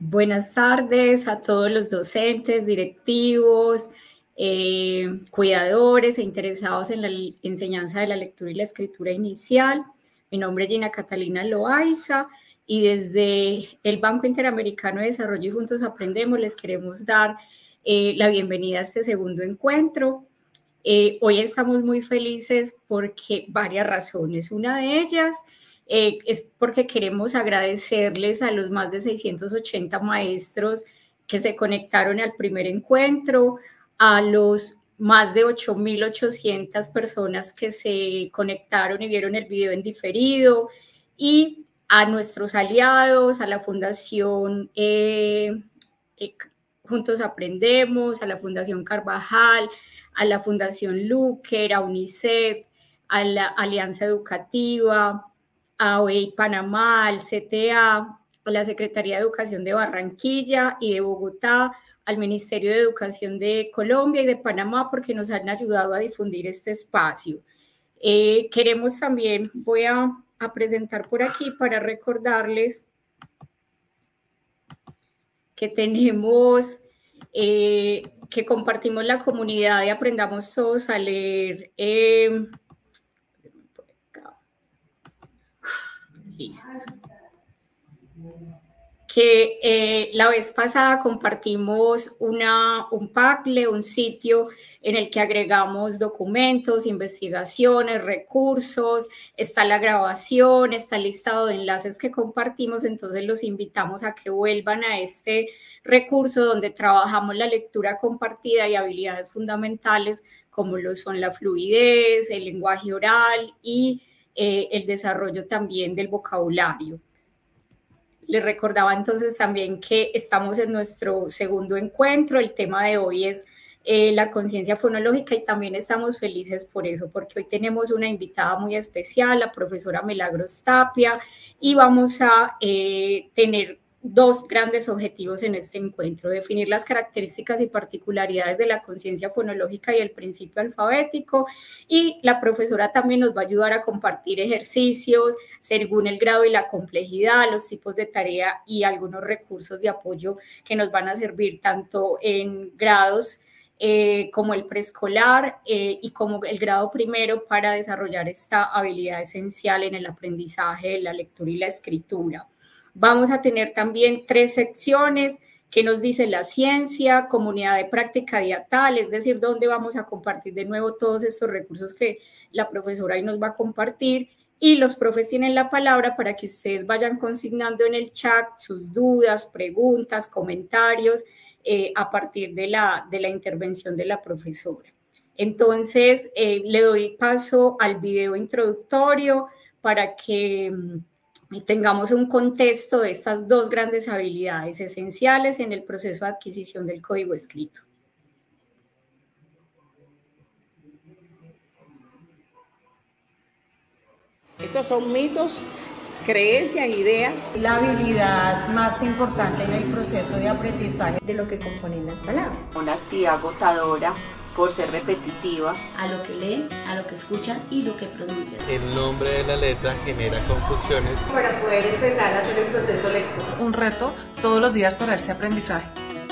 Buenas tardes a todos los docentes, directivos, cuidadores e interesados en la enseñanza de la lectura y la escritura inicial. Mi nombre es Gina Catalina Loaiza y desde el Banco Interamericano de Desarrollo y Juntos Aprendemos les queremos dar la bienvenida a este segundo encuentro. Hoy estamos muy felices porque varias razones. Una de ellas es porque queremos agradecerles a los más de 680 maestros que se conectaron al primer encuentro, a los más de 8.800 personas que se conectaron y vieron el video en diferido, y a nuestros aliados, a la Fundación Juntos Aprendemos, a la Fundación Carvajal, a la Fundación Luker, a UNICEF, a la Alianza Educativa, a OEI Panamá, al CTA, a la Secretaría de Educación de Barranquilla y de Bogotá, al Ministerio de Educación de Colombia y de Panamá, porque nos han ayudado a difundir este espacio. Queremos también, voy a presentar por aquí para recordarles que tenemos, que compartimos la comunidad y aprendamos todos a leer. Listo. Que la vez pasada compartimos un Padlet, un sitio en el que agregamos documentos, investigaciones, recursos, está la grabación, está el listado de enlaces que compartimos, entonces los invitamos a que vuelvan a este recurso donde trabajamos la lectura compartida y habilidades fundamentales como lo son la fluidez, el lenguaje oral y el desarrollo también del vocabulario. Les recordaba entonces también que estamos en nuestro segundo encuentro. El tema de hoy es la conciencia fonológica y también estamos felices por eso, porque hoy tenemos una invitada muy especial, la profesora Milagros Tapia, y vamos a tener dos grandes objetivos en este encuentro: definir las características y particularidades de la conciencia fonológica y el principio alfabético, y la profesora también nos va a ayudar a compartir ejercicios según el grado y la complejidad, los tipos de tarea y algunos recursos de apoyo que nos van a servir tanto en grados como el preescolar y como el grado primero para desarrollar esta habilidad esencial en el aprendizaje de la lectura y la escritura. Vamos a tener también 3 secciones que nos dice la ciencia, comunidad de práctica diatal, es decir, dónde vamos a compartir de nuevo todos estos recursos que la profesora ahí nos va a compartir, y los profes tienen la palabra para que ustedes vayan consignando en el chat sus dudas, preguntas, comentarios a partir de la intervención de la profesora. Entonces, le doy paso al video introductorio para que tengamos un contexto de estas dos grandes habilidades esenciales en el proceso de adquisición del código escrito. Estos son mitos, creencias, ideas. La habilidad más importante en el proceso de aprendizaje de lo que componen las palabras. Una actividad agotadora por ser repetitiva. A lo que leen, a lo que escuchan y lo que pronuncian. El nombre de la letra genera confusiones. Para poder empezar a hacer el proceso lector. Un reto todos los días para este aprendizaje.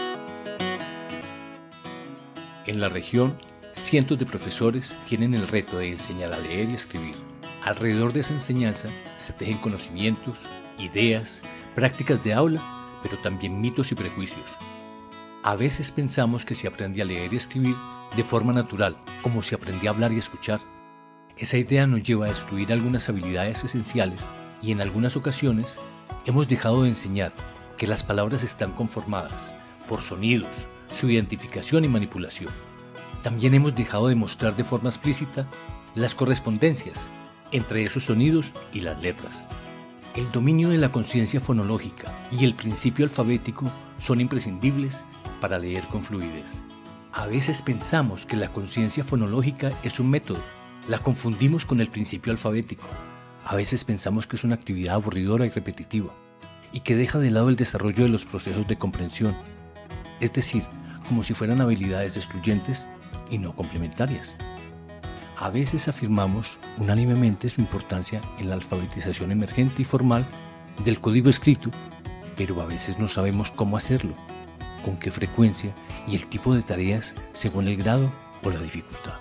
En la región, cientos de profesores tienen el reto de enseñar a leer y escribir. Alrededor de esa enseñanza se tejen conocimientos, ideas, prácticas de aula, pero también mitos y prejuicios. A veces pensamos que se aprende a leer y escribir de forma natural, como si aprendí a hablar y escuchar. Esa idea nos lleva a destruir algunas habilidades esenciales y en algunas ocasiones hemos dejado de enseñar que las palabras están conformadas por sonidos, su identificación y manipulación. También hemos dejado de mostrar de forma explícita las correspondencias entre esos sonidos y las letras. El dominio de la conciencia fonológica y el principio alfabético son imprescindibles para leer con fluidez. A veces pensamos que la conciencia fonológica es un método, la confundimos con el principio alfabético. A veces pensamos que es una actividad aburridora y repetitiva, y que deja de lado el desarrollo de los procesos de comprensión, es decir, como si fueran habilidades excluyentes y no complementarias. A veces afirmamos unánimemente su importancia en la alfabetización emergente y formal del código escrito, pero a veces no sabemos cómo hacerlo, con qué frecuencia y el tipo de tareas según el grado o la dificultad.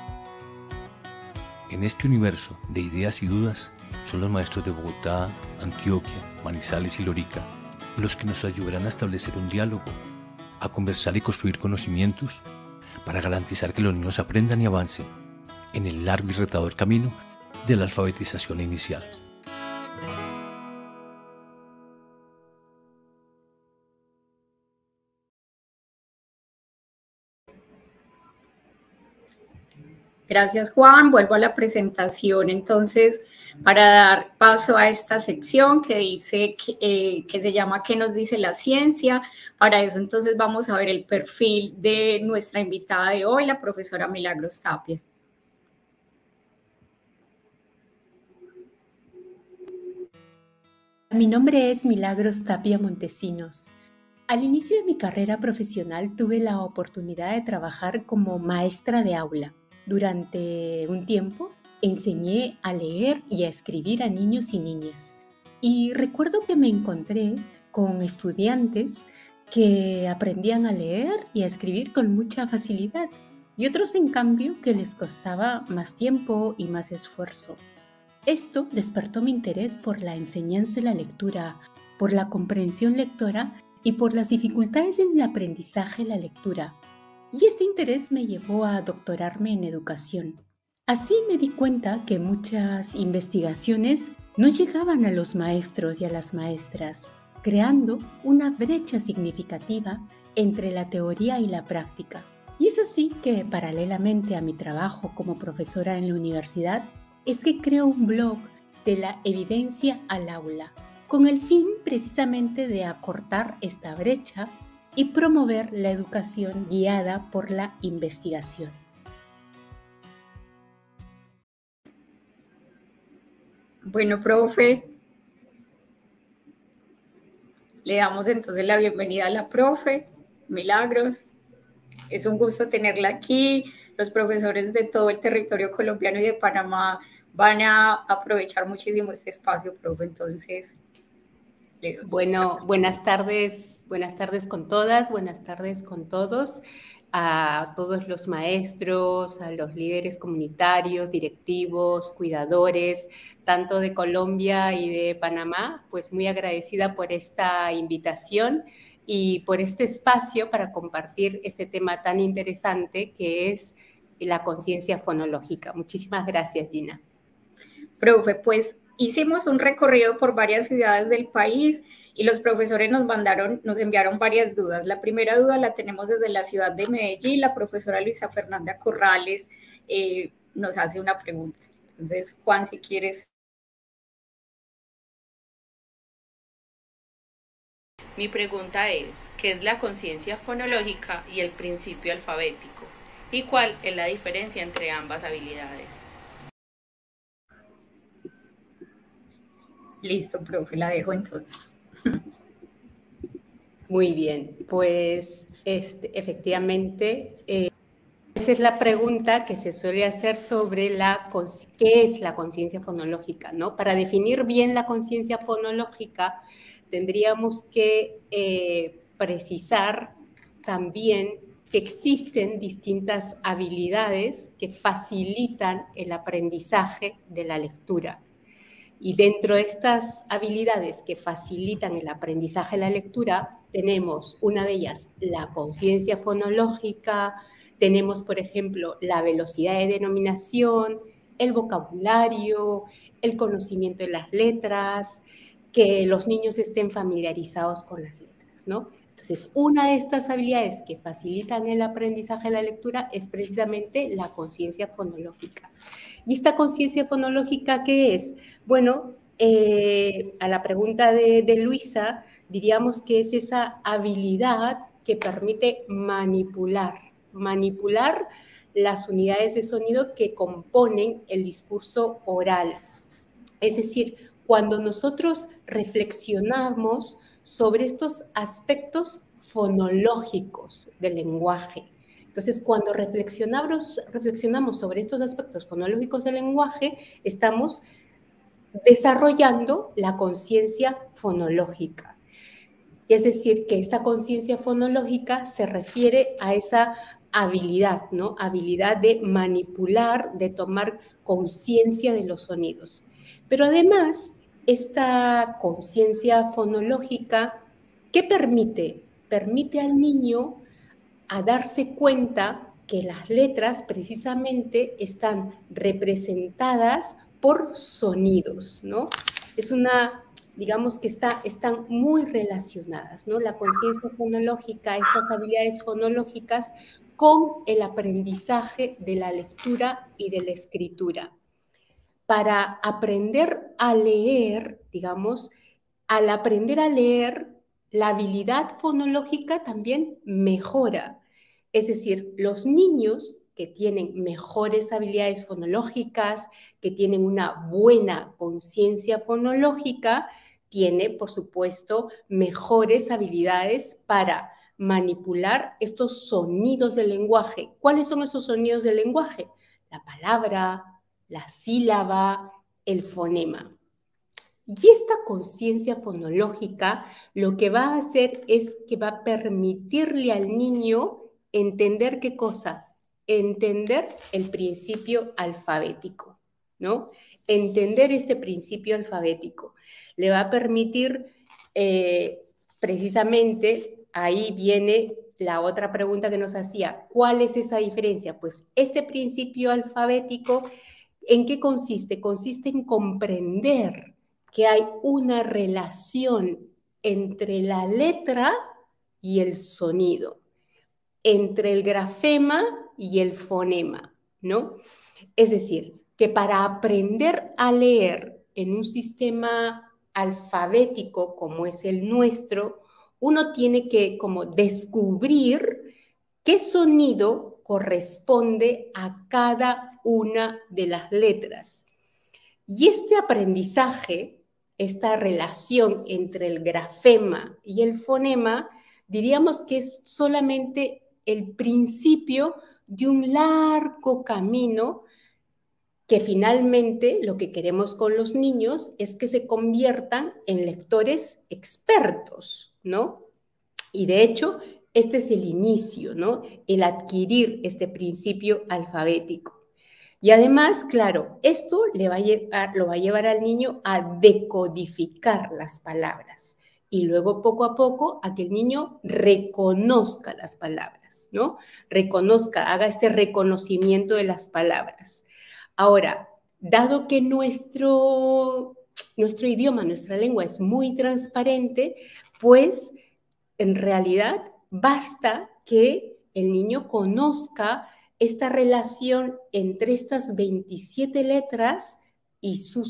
En este universo de ideas y dudas son los maestros de Bogotá, Antioquia, Manizales y Lorica los que nos ayudarán a establecer un diálogo, a conversar y construir conocimientos para garantizar que los niños aprendan y avancen en el largo y retador camino de la alfabetización inicial. Gracias, Juan. Vuelvo a la presentación, entonces, para dar paso a esta sección que dice que se llama ¿Qué nos dice la ciencia? Para eso, entonces, vamos a ver el perfil de nuestra invitada de hoy, la profesora Milagros Tapia. Mi nombre es Milagros Tapia Montesinos. Al inicio de mi carrera profesional tuve la oportunidad de trabajar como maestra de aula. Durante un tiempo enseñé a leer y a escribir a niños y niñas. Y recuerdo que me encontré con estudiantes que aprendían a leer y a escribir con mucha facilidad, y otros, en cambio, que les costaba más tiempo y más esfuerzo. Esto despertó mi interés por la enseñanza de la lectura, por la comprensión lectora y por las dificultades en el aprendizaje de la lectura. Y este interés me llevó a doctorarme en educación. Así me di cuenta que muchas investigaciones no llegaban a los maestros y a las maestras, creando una brecha significativa entre la teoría y la práctica. Y es así que, paralelamente a mi trabajo como profesora en la universidad, es que creo un blog de la evidencia al aula, con el fin precisamente de acortar esta brecha y promover la educación guiada por la investigación. Bueno, profe, le damos entonces la bienvenida a la profe Milagros. Es un gusto tenerla aquí. Los profesores de todo el territorio colombiano y de Panamá van a aprovechar muchísimo este espacio, profe. Entonces, bueno, buenas tardes con todas, buenas tardes con todos, a todos los maestros, a los líderes comunitarios, directivos, cuidadores, tanto de Colombia y de Panamá, pues muy agradecida por esta invitación y por este espacio para compartir este tema tan interesante que es la conciencia fonológica. Muchísimas gracias, Gina. Profe, pues hicimos un recorrido por varias ciudades del país y los profesores nos enviaron varias dudas. La primera duda la tenemos desde la ciudad de Medellín. La profesora Luisa Fernanda Corrales nos hace una pregunta. Entonces, Juan, si quieres. Mi pregunta es, ¿qué es la conciencia fonológica y el principio alfabético? ¿Y cuál es la diferencia entre ambas habilidades? Listo, profe, la dejo entonces. Muy bien, pues efectivamente, esa es la pregunta que se suele hacer sobre qué es la conciencia fonológica, ¿no? Para definir bien la conciencia fonológica, tendríamos que precisar también que existen distintas habilidades que facilitan el aprendizaje de la lectura. Y dentro de estas habilidades que facilitan el aprendizaje de la lectura, tenemos una de ellas la conciencia fonológica, tenemos, por ejemplo, la velocidad de denominación, el vocabulario, el conocimiento de las letras, que los niños estén familiarizados con las letras, ¿no? Entonces, una de estas habilidades que facilitan el aprendizaje de la lectura es precisamente la conciencia fonológica. ¿Y esta conciencia fonológica qué es? Bueno, a la pregunta de Luisa, diríamos que es esa habilidad que permite manipular las unidades de sonido que componen el discurso oral. Es decir, cuando nosotros reflexionamos sobre estos aspectos fonológicos del lenguaje. Entonces, cuando reflexionamos sobre estos aspectos fonológicos del lenguaje, estamos desarrollando la conciencia fonológica. Y es decir, que esta conciencia fonológica se refiere a esa habilidad, ¿no? Habilidad de manipular, de tomar conciencia de los sonidos. Pero además, esta conciencia fonológica, ¿qué permite? Permite al niño a darse cuenta que las letras precisamente están representadas por sonidos, ¿no? Es una, digamos que están muy relacionadas, ¿no? La conciencia fonológica, estas habilidades fonológicas con el aprendizaje de la lectura y de la escritura. Para aprender a leer, digamos, al aprender a leer, la habilidad fonológica también mejora. Es decir, los niños que tienen mejores habilidades fonológicas, que tienen una buena conciencia fonológica, tienen, por supuesto, mejores habilidades para manipular estos sonidos del lenguaje. ¿Cuáles son esos sonidos del lenguaje? La palabra, la sílaba, el fonema. Y esta conciencia fonológica lo que va a hacer es que va a permitirle al niño entender ¿qué cosa? Entender el principio alfabético, ¿no? Entender este principio alfabético. Le va a permitir, precisamente, ahí viene la otra pregunta que nos hacía, ¿cuál es esa diferencia? Pues este principio alfabético, ¿en qué consiste? Consiste en comprender que hay una relación entre la letra y el sonido, entre el grafema y el fonema, ¿no? Es decir, que para aprender a leer en un sistema alfabético como es el nuestro, uno tiene que como descubrir qué sonido corresponde a cada una de las letras. Y este aprendizaje, esta relación entre el grafema y el fonema, diríamos que es solamente el principio de un largo camino que finalmente lo que queremos con los niños es que se conviertan en lectores expertos, ¿no? Y de hecho, este es el inicio, ¿no? El adquirir este principio alfabético. Y además, claro, esto lo va a llevar al niño a decodificar las palabras y luego poco a poco a que el niño reconozca las palabras, ¿no? Reconozca, haga este reconocimiento de las palabras. Ahora, dado que nuestro idioma, nuestra lengua es muy transparente, pues en realidad basta que el niño conozca esta relación entre estas 27 letras y su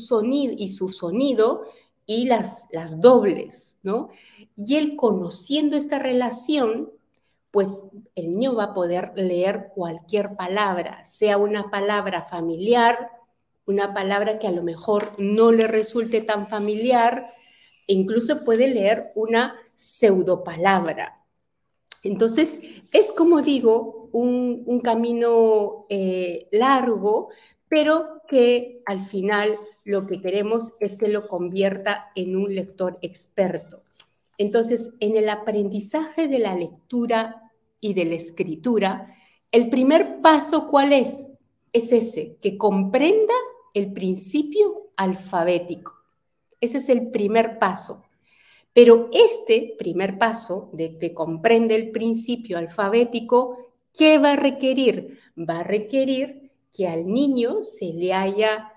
sonido y las dobles, ¿no? Y él conociendo esta relación, pues el niño va a poder leer cualquier palabra, sea una palabra familiar, una palabra que a lo mejor no le resulte tan familiar, e incluso puede leer una pseudopalabra. Entonces, es como digo, un camino largo, pero que al final lo que queremos es que lo convierta en un lector experto. Entonces, en el aprendizaje de la lectura y de la escritura, el primer paso, ¿cuál es? Es ese, que comprenda el principio alfabético. Ese es el primer paso. Pero este primer paso de que comprende el principio alfabético, ¿qué va a requerir? Va a requerir que al niño se le haya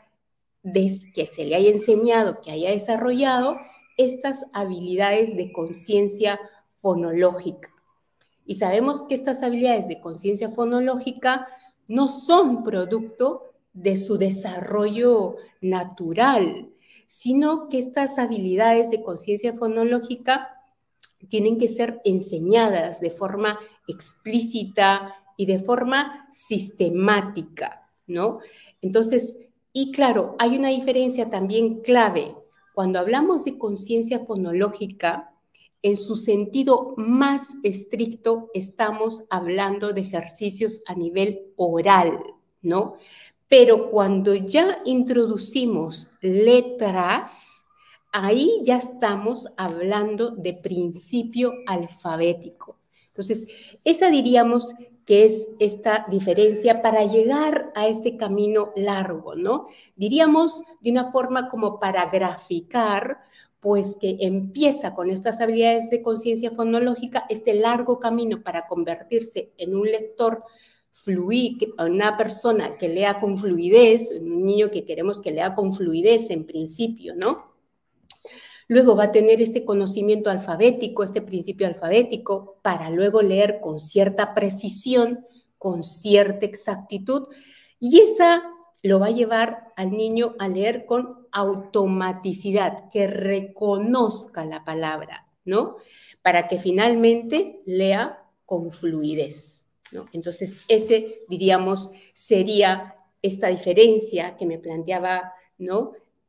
enseñado, que haya desarrollado estas habilidades de conciencia fonológica. Y sabemos que estas habilidades de conciencia fonológica no son producto de su desarrollo natural, sino que estas habilidades de conciencia fonológica tienen que ser enseñadas de forma explícita y de forma sistemática, ¿no? Entonces, y claro, hay una diferencia también clave. Cuando hablamos de conciencia fonológica, en su sentido más estricto, estamos hablando de ejercicios a nivel oral, ¿no? Pero cuando ya introducimos letras, ahí ya estamos hablando de principio alfabético. Entonces, esa diríamos que es esta diferencia para llegar a este camino largo, ¿no? Diríamos de una forma como para graficar, pues que empieza con estas habilidades de conciencia fonológica, este largo camino para convertirse en un lector fluido, una persona que lea con fluidez, un niño que queremos que lea con fluidez en principio, ¿no? Luego va a tener este conocimiento alfabético, este principio alfabético, para luego leer con cierta precisión, con cierta exactitud, y esa lo va a llevar al niño a leer con automaticidad, que reconozca la palabra, ¿no? Para que finalmente lea con fluidez, ¿no? Entonces, ese, diríamos, sería esta diferencia que me planteaba, ¿no?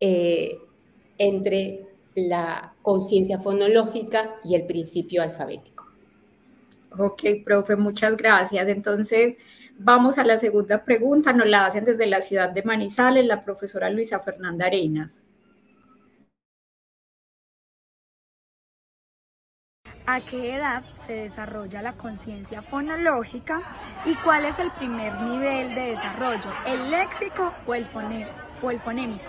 Entre la conciencia fonológica y el principio alfabético. Ok, profe, muchas gracias. Entonces, vamos a la segunda pregunta. Nos la hacen desde la ciudad de Manizales, la profesora Luisa Fernanda Arenas. ¿A qué edad se desarrolla la conciencia fonológica y cuál es el primer nivel de desarrollo, el léxico o el fonémico?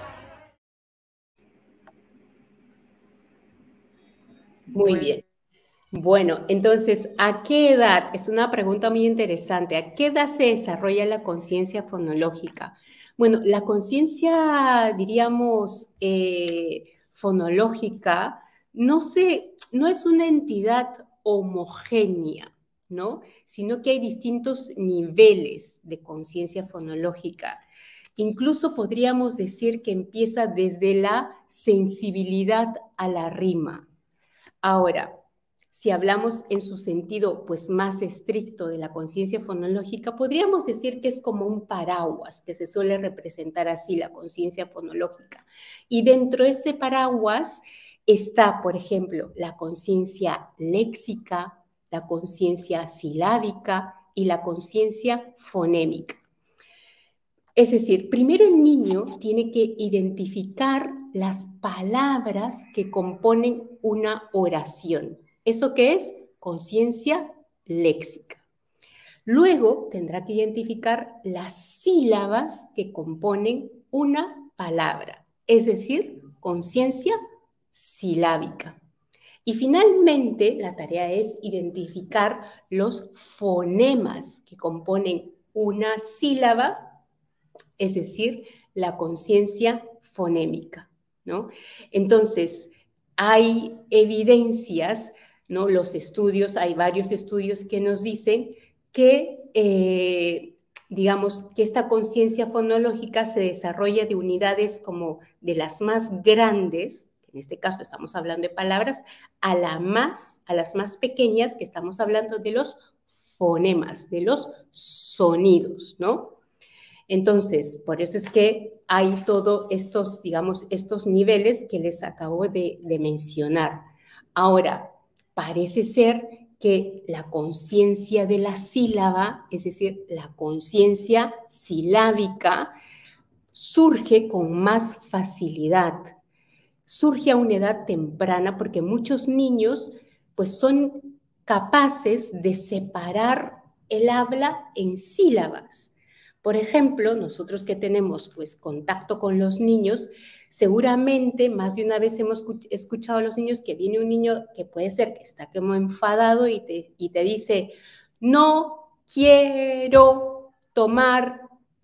Muy bien. Bueno, entonces, ¿a qué edad? Es una pregunta muy interesante. ¿A qué edad se desarrolla la conciencia fonológica? Bueno, la conciencia, diríamos, fonológica, no es una entidad homogénea, ¿no? Sino que hay distintos niveles de conciencia fonológica. Incluso podríamos decir que empieza desde la sensibilidad a la rima. Ahora, si hablamos en su sentido pues, más estricto de la conciencia fonológica, podríamos decir que es como un paraguas, que se suele representar así la conciencia fonológica. Y dentro de ese paraguas está, por ejemplo, la conciencia léxica, la conciencia silábica y la conciencia fonémica. Es decir, primero el niño tiene que identificar las palabras que componen una oración. ¿Eso qué es? Conciencia léxica. Luego tendrá que identificar las sílabas que componen una palabra, es decir, conciencia silábica. Y finalmente la tarea es identificar los fonemas que componen una sílaba, es decir, la conciencia fonémica, ¿no? Entonces, hay evidencias, ¿no? Los estudios, hay varios estudios que nos dicen que, digamos, que esta conciencia fonológica se desarrolla de unidades como de las más grandes, en este caso estamos hablando de palabras, a las más pequeñas, que estamos hablando de los fonemas, de los sonidos, ¿no? Entonces, por eso es que hay todos estos, digamos, estos niveles que les acabo de mencionar. Ahora, parece ser que la conciencia de la sílaba, es decir, la conciencia silábica, surge con más facilidad. Surge a una edad temprana porque muchos niños, pues, son capaces de separar el habla en sílabas. Por ejemplo, nosotros que tenemos pues, contacto con los niños, seguramente más de una vez hemos escuchado a los niños que viene un niño que puede ser que está como enfadado y te dice, no quiero tomar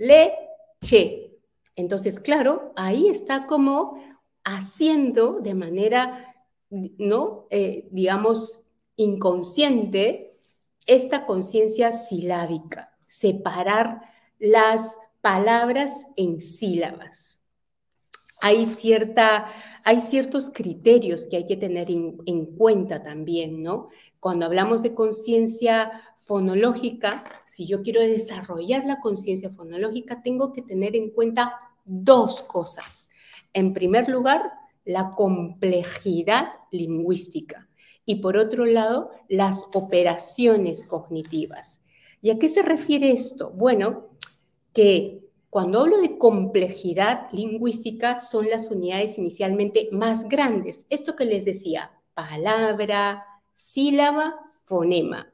leche. Entonces, claro, ahí está como haciendo de manera, ¿no? Digamos, inconsciente esta conciencia silábica, separar las palabras en sílabas. Hay ciertos criterios que hay que tener en cuenta también, ¿no? Cuando hablamos de conciencia fonológica, si yo quiero desarrollar la conciencia fonológica, tengo que tener en cuenta dos cosas. En primer lugar, la complejidad lingüística y por otro lado, las operaciones cognitivas. ¿Y a qué se refiere esto? Bueno, que Cuando hablo de complejidad lingüística, son las unidades inicialmente más grandes. Esto que les decía, palabra, sílaba, fonema.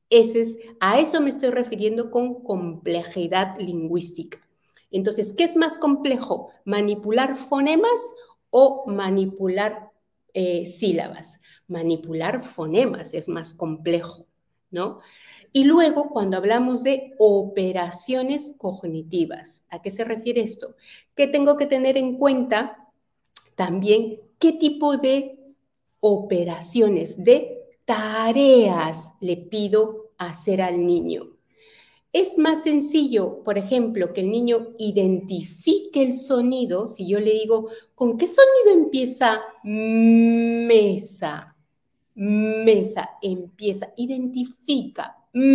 A eso me estoy refiriendo con complejidad lingüística. Entonces, ¿qué es más complejo? ¿Manipular fonemas o manipular sílabas? Manipular fonemas es más complejo, ¿no? Y luego, cuando hablamos de operaciones cognitivas, ¿a qué se refiere esto? Que tengo que tener en cuenta también qué tipo de operaciones, de tareas le pido hacer al niño. Es más sencillo, por ejemplo, que el niño identifique el sonido. Si yo le digo, ¿con qué sonido empieza mesa? Mesa, empieza, identifica.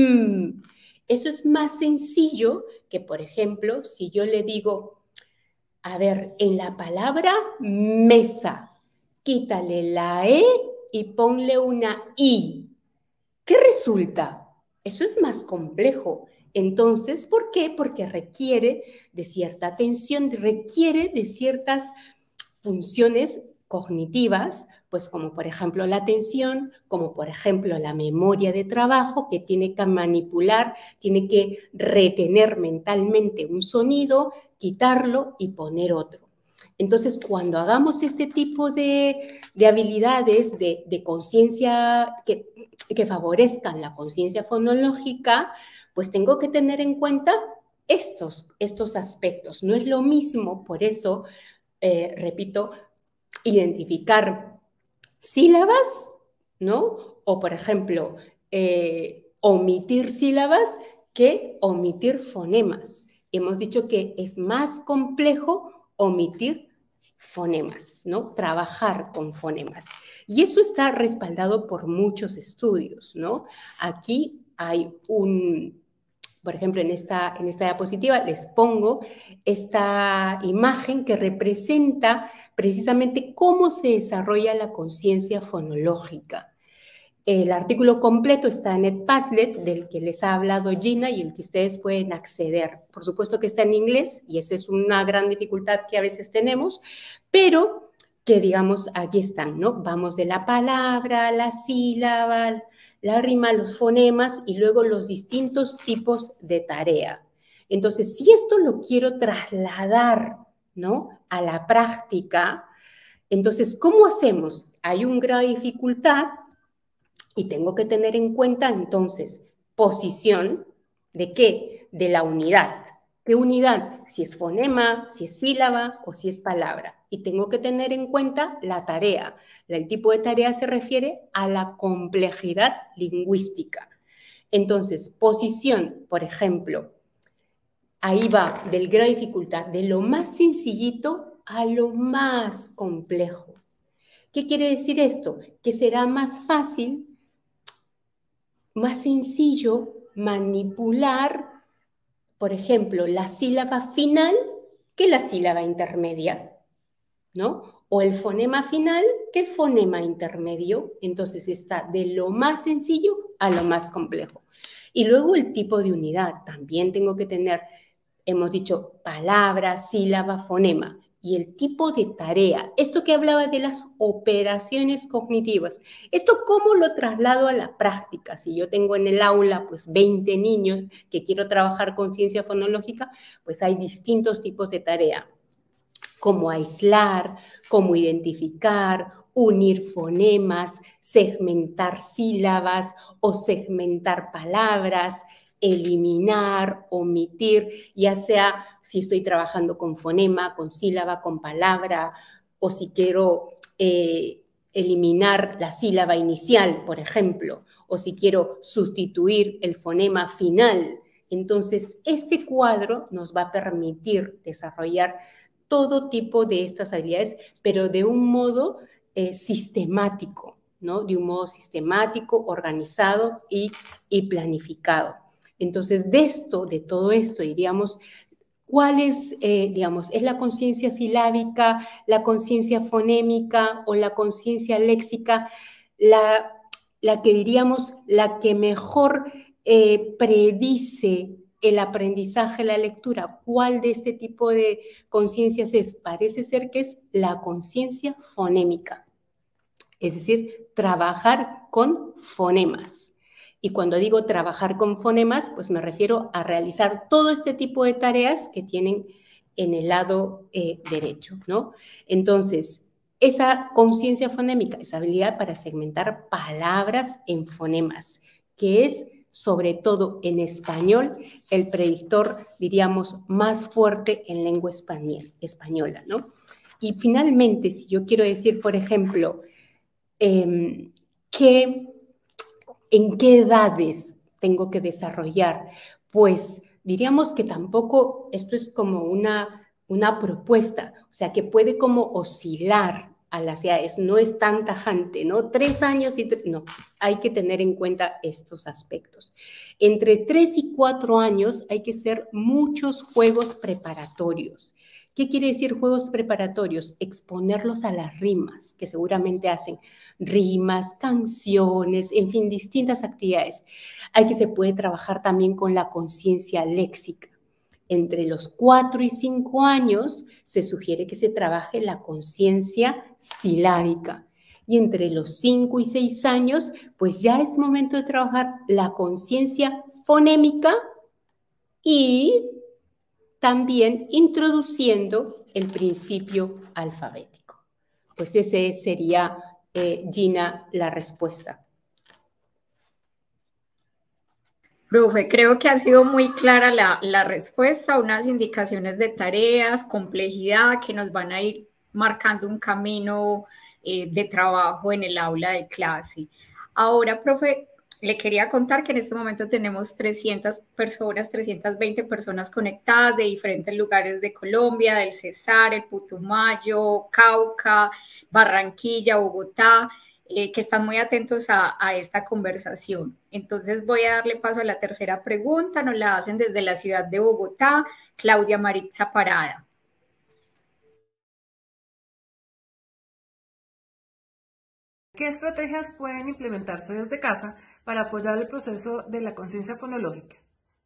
Eso es más sencillo que, por ejemplo, si yo le digo, a ver, en la palabra mesa, quítale la E y ponle una I. ¿Qué resulta? Eso es más complejo. Entonces, ¿por qué? Porque requiere de cierta atención, requiere de ciertas funciones cognitivas, pues como por ejemplo la atención, como por ejemplo la memoria de trabajo, que tiene que manipular, tiene que retener mentalmente un sonido, quitarlo y poner otro. Entonces, cuando hagamos este tipo de habilidades de conciencia que favorezcan la conciencia fonológica, pues tengo que tener en cuenta estos aspectos. No es lo mismo, por eso, repito, identificar sílabas, ¿no? O, por ejemplo, omitir sílabas que omitir fonemas. Hemos dicho que es más complejo omitir fonemas, ¿no? Trabajar con fonemas. Y eso está respaldado por muchos estudios, ¿no? Aquí hay por ejemplo, en esta diapositiva les pongo esta imagen que representa precisamente cómo se desarrolla la conciencia fonológica. El artículo completo está en Edpadlet, del que les ha hablado Gina y el que ustedes pueden acceder. Por supuesto que está en inglés y esa es una gran dificultad que a veces tenemos, pero que digamos aquí están, ¿no? Vamos de la palabra, la sílaba, la rima, los fonemas y luego los distintos tipos de tarea. Entonces, si esto lo quiero trasladar, ¿no?, a la práctica, entonces, ¿cómo hacemos? Hay un grado de dificultad y tengo que tener en cuenta, entonces, posición, ¿de qué? De la unidad. ¿Qué unidad? Si es fonema, si es sílaba o si es palabra. Y tengo que tener en cuenta la tarea. El tipo de tarea se refiere a la complejidad lingüística. Entonces, posición, por ejemplo, ahí va del grado de dificultad, de lo más sencillito a lo más complejo. ¿Qué quiere decir esto? Que será más fácil, más sencillo manipular, por ejemplo, la sílaba final que la sílaba intermedia, ¿no? O el fonema final que el fonema intermedio. Entonces está de lo más sencillo a lo más complejo. Y luego el tipo de unidad. También tengo que tener, hemos dicho, palabra, sílaba, fonema. Y el tipo de tarea, esto que hablaba de las operaciones cognitivas, ¿esto cómo lo traslado a la práctica? Si yo tengo en el aula pues 20 niños que quiero trabajar conciencia fonológica, pues hay distintos tipos de tarea, como aislar, como identificar, unir fonemas, segmentar sílabas o segmentar palabras, eliminar, omitir, ya sea si estoy trabajando con fonema, con sílaba, con palabra, o si quiero eliminar la sílaba inicial, por ejemplo, o si quiero sustituir el fonema final. Entonces, este cuadro nos va a permitir desarrollar todo tipo de estas habilidades, pero de un modo sistemático, ¿no? De un modo sistemático, organizado y planificado. Entonces, de todo esto, diríamos, ¿cuál es, es la conciencia silábica, la conciencia fonémica o la conciencia léxica, la que diríamos, la que mejor predice el aprendizaje, la lectura, ¿cuál de este tipo de conciencias es? Parece ser que es la conciencia fonémica, es decir, trabajar con fonemas. Y cuando digo trabajar con fonemas, pues me refiero a realizar todo este tipo de tareas que tienen en el lado derecho, ¿no? Entonces, esa conciencia fonémica, esa habilidad para segmentar palabras en fonemas, que es sobre todo en español, el predictor, diríamos, más fuerte en lengua española, ¿no? Y finalmente, si yo quiero decir, por ejemplo, en qué edades tengo que desarrollar, pues diríamos que tampoco esto es como una propuesta, o sea, que puede como oscilar a las edades, no es tan tajante, ¿no? 3 años y no, hay que tener en cuenta estos aspectos. Entre 3 y 4 años hay que hacer muchos juegos preparatorios. ¿Qué quiere decir juegos preparatorios? Exponerlos a las rimas, que seguramente hacen rimas, canciones, en fin, distintas actividades. Se puede trabajar también con la conciencia léxica. Entre los 4 y 5 años se sugiere que se trabaje la conciencia silábica. Y entre los 5 y 6 años, pues ya es momento de trabajar la conciencia fonémica y también introduciendo el principio alfabético. Pues ese sería, Gina, la respuesta. Profe, creo que ha sido muy clara la respuesta, unas indicaciones de tareas, complejidad que nos van a ir marcando un camino de trabajo en el aula de clase. Ahora, profe, le quería contar que en este momento tenemos 300 personas, 320 personas conectadas de diferentes lugares de Colombia, del Cesar, el Putumayo, Cauca, Barranquilla, Bogotá, que están muy atentos a esta conversación. Entonces voy a darle paso a la tercera pregunta, nos la hacen desde la ciudad de Bogotá, Claudia Maritza Parada. ¿Qué estrategias pueden implementarse desde casa para apoyar el proceso de la conciencia fonológica?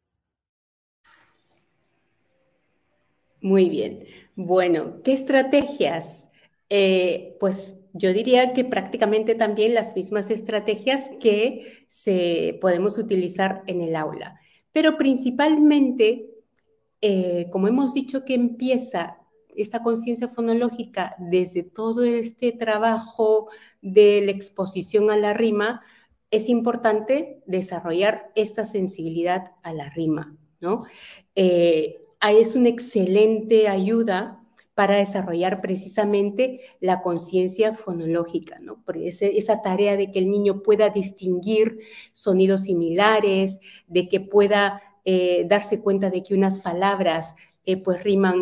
Muy bien. Bueno, ¿qué estrategias? Pues yo diría que prácticamente también las mismas estrategias que podemos utilizar en el aula. Pero principalmente, como hemos dicho que empieza esta conciencia fonológica desde todo este trabajo de la exposición a la rima, es importante desarrollar esta sensibilidad a la rima, ¿no? Es una excelente ayuda para desarrollar precisamente la conciencia fonológica, ¿no? Porque esa tarea de que el niño pueda distinguir sonidos similares, de que pueda darse cuenta de que unas palabras pues riman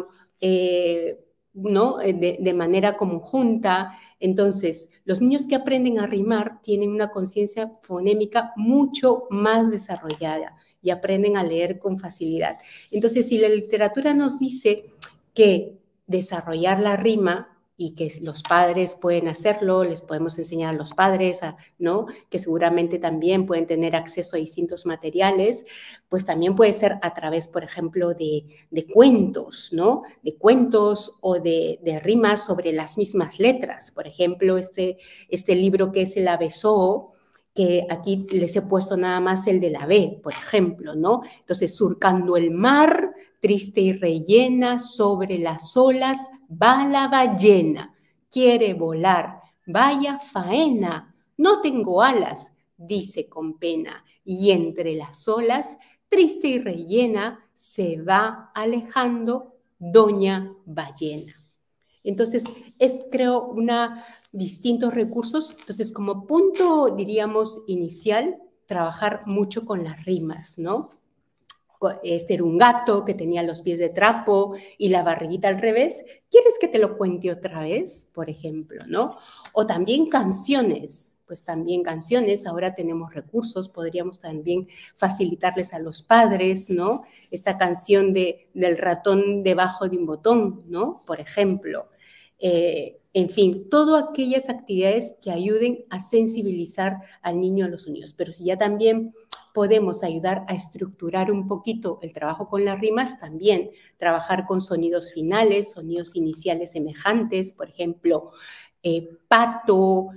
¿no? de manera conjunta. Entonces, los niños que aprenden a rimar tienen una conciencia fonémica mucho más desarrollada y aprenden a leer con facilidad. Entonces, si la literatura nos dice que desarrollar la rima y que los padres pueden hacerlo, les podemos enseñar a los padres, ¿no? Que seguramente también pueden tener acceso a distintos materiales, pues también puede ser a través, por ejemplo, de cuentos, ¿no? De cuentos o de rimas sobre las mismas letras. Por ejemplo, este libro que es el Abesoo, que aquí les he puesto nada más el de la B, por ejemplo, ¿no? Entonces, surcando el mar, triste y rellena, sobre las olas va la ballena, quiere volar, vaya faena, no tengo alas, dice con pena, y entre las olas, triste y rellena, se va alejando doña ballena. Entonces, creo, distintos recursos. Entonces, como punto, diríamos, inicial, trabajar mucho con las rimas, ¿no? Era un gato que tenía los pies de trapo y la barriguita al revés. ¿Quieres que te lo cuente otra vez? Por ejemplo, ¿no? O también canciones. Pues también canciones, ahora tenemos recursos, podríamos también facilitarles a los padres, ¿no? Esta canción del ratón debajo de un botón, ¿no? Por ejemplo. En fin, todas aquellas actividades que ayuden a sensibilizar al niño a los sonidos. Pero si ya también podemos ayudar a estructurar un poquito el trabajo con las rimas, también trabajar con sonidos finales, sonidos iniciales semejantes, por ejemplo, pato,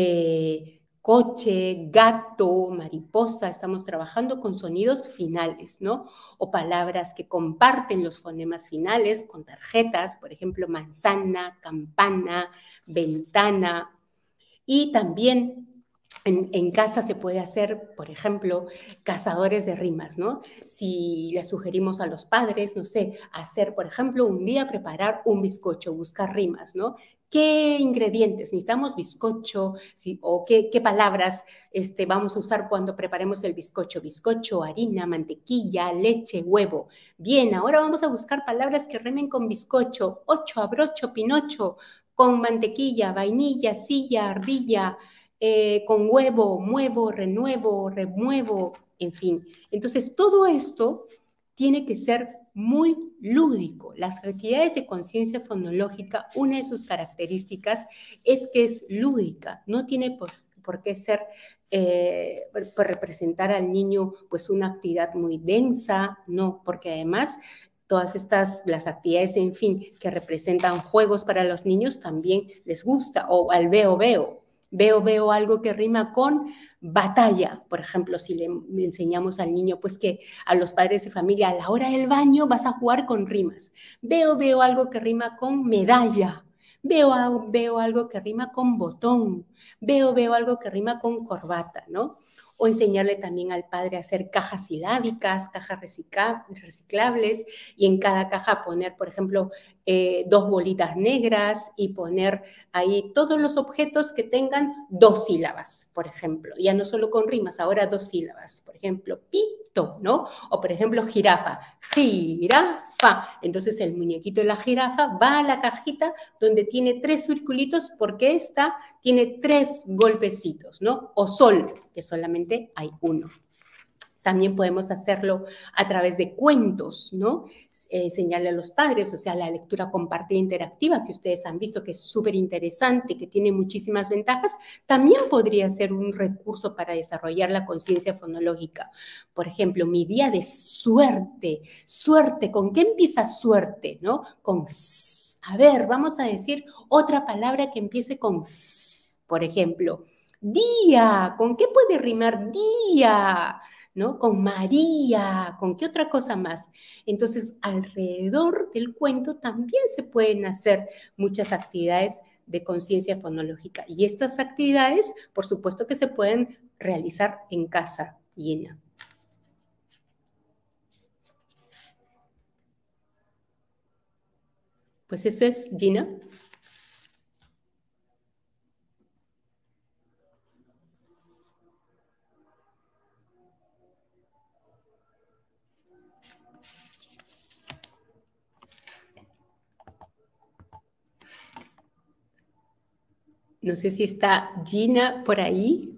coche, gato, mariposa, estamos trabajando con sonidos finales, ¿no? O palabras que comparten los fonemas finales con tarjetas, por ejemplo, manzana, campana, ventana. Y también en casa se puede hacer, por ejemplo, cazadores de rimas, ¿no? Si le sugerimos a los padres, no sé, hacer, por ejemplo, un día preparar un bizcocho, buscar rimas, ¿no? ¿Qué ingredientes? ¿Necesitamos bizcocho? ¿O qué palabras vamos a usar cuando preparemos el bizcocho? Bizcocho, harina, mantequilla, leche, huevo. Bien, ahora vamos a buscar palabras que rimen con bizcocho. 8, abrocho, pinocho, con mantequilla, vainilla, silla, ardilla, con huevo, muevo, renuevo, remuevo, en fin. Entonces, todo esto tiene que ser muy lúdico. Las actividades de conciencia fonológica, una de sus características es que es lúdica, no tiene por qué ser, por representar al niño pues una actividad muy densa, no, porque además todas las actividades, en fin, que representan juegos para los niños también les gusta, o al veo algo que rima con batalla, por ejemplo, si le enseñamos al niño, pues que a los padres de familia, a la hora del baño vas a jugar con rimas. Veo algo que rima con medalla, veo algo que rima con botón, veo algo que rima con corbata, ¿no? O enseñarle también al padre a hacer cajas silábicas, cajas reciclables, y en cada caja poner, por ejemplo, 2 bolitas negras y poner ahí todos los objetos que tengan 2 sílabas, por ejemplo. Ya no solo con rimas, ahora 2 sílabas. Por ejemplo, pito, ¿no? O por ejemplo, jirafa, jirafa. Entonces el muñequito de la jirafa va a la cajita donde tiene 3 circulitos porque esta tiene 3 golpecitos, ¿no? O sol, que solamente hay 1. También podemos hacerlo a través de cuentos, ¿no? Enseñarle a los padres, o sea, la lectura compartida interactiva que ustedes han visto que es súper interesante, que tiene muchísimas ventajas, también podría ser un recurso para desarrollar la conciencia fonológica. Por ejemplo, mi día de suerte. Suerte, ¿con qué empieza suerte? ¿No? Con s. A ver, vamos a decir otra palabra que empiece con s. Por ejemplo, día. ¿Con qué puede rimar día? ¿No? Con María, ¿con qué otra cosa más? Entonces, alrededor del cuento también se pueden hacer muchas actividades de conciencia fonológica. Y estas actividades, por supuesto que se pueden realizar en casa llena. Pues eso es, Gina. No sé si está Gina por ahí.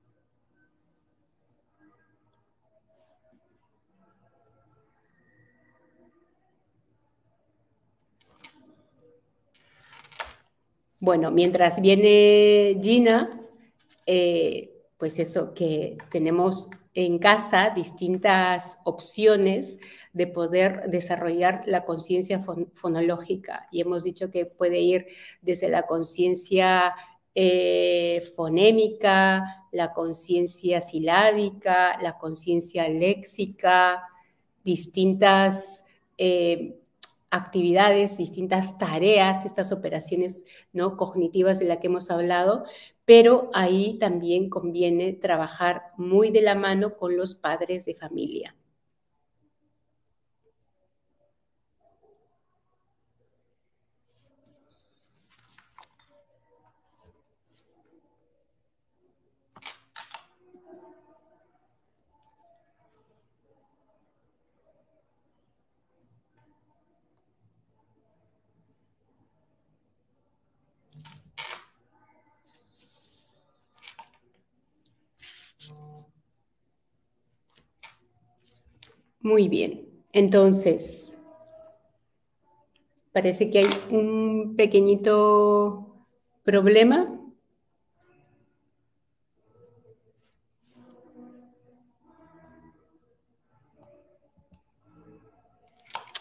Bueno, mientras viene Gina, pues eso, que tenemos en casa distintas opciones de poder desarrollar la conciencia fonológica. Y hemos dicho que puede ir desde la conciencia fonémica, la conciencia silábica, la conciencia léxica, distintas actividades, distintas tareas, estas operaciones, ¿no?, cognitivas de las que hemos hablado, pero ahí también conviene trabajar muy de la mano con los padres de familia. Muy bien, entonces, parece que hay un pequeñito problema.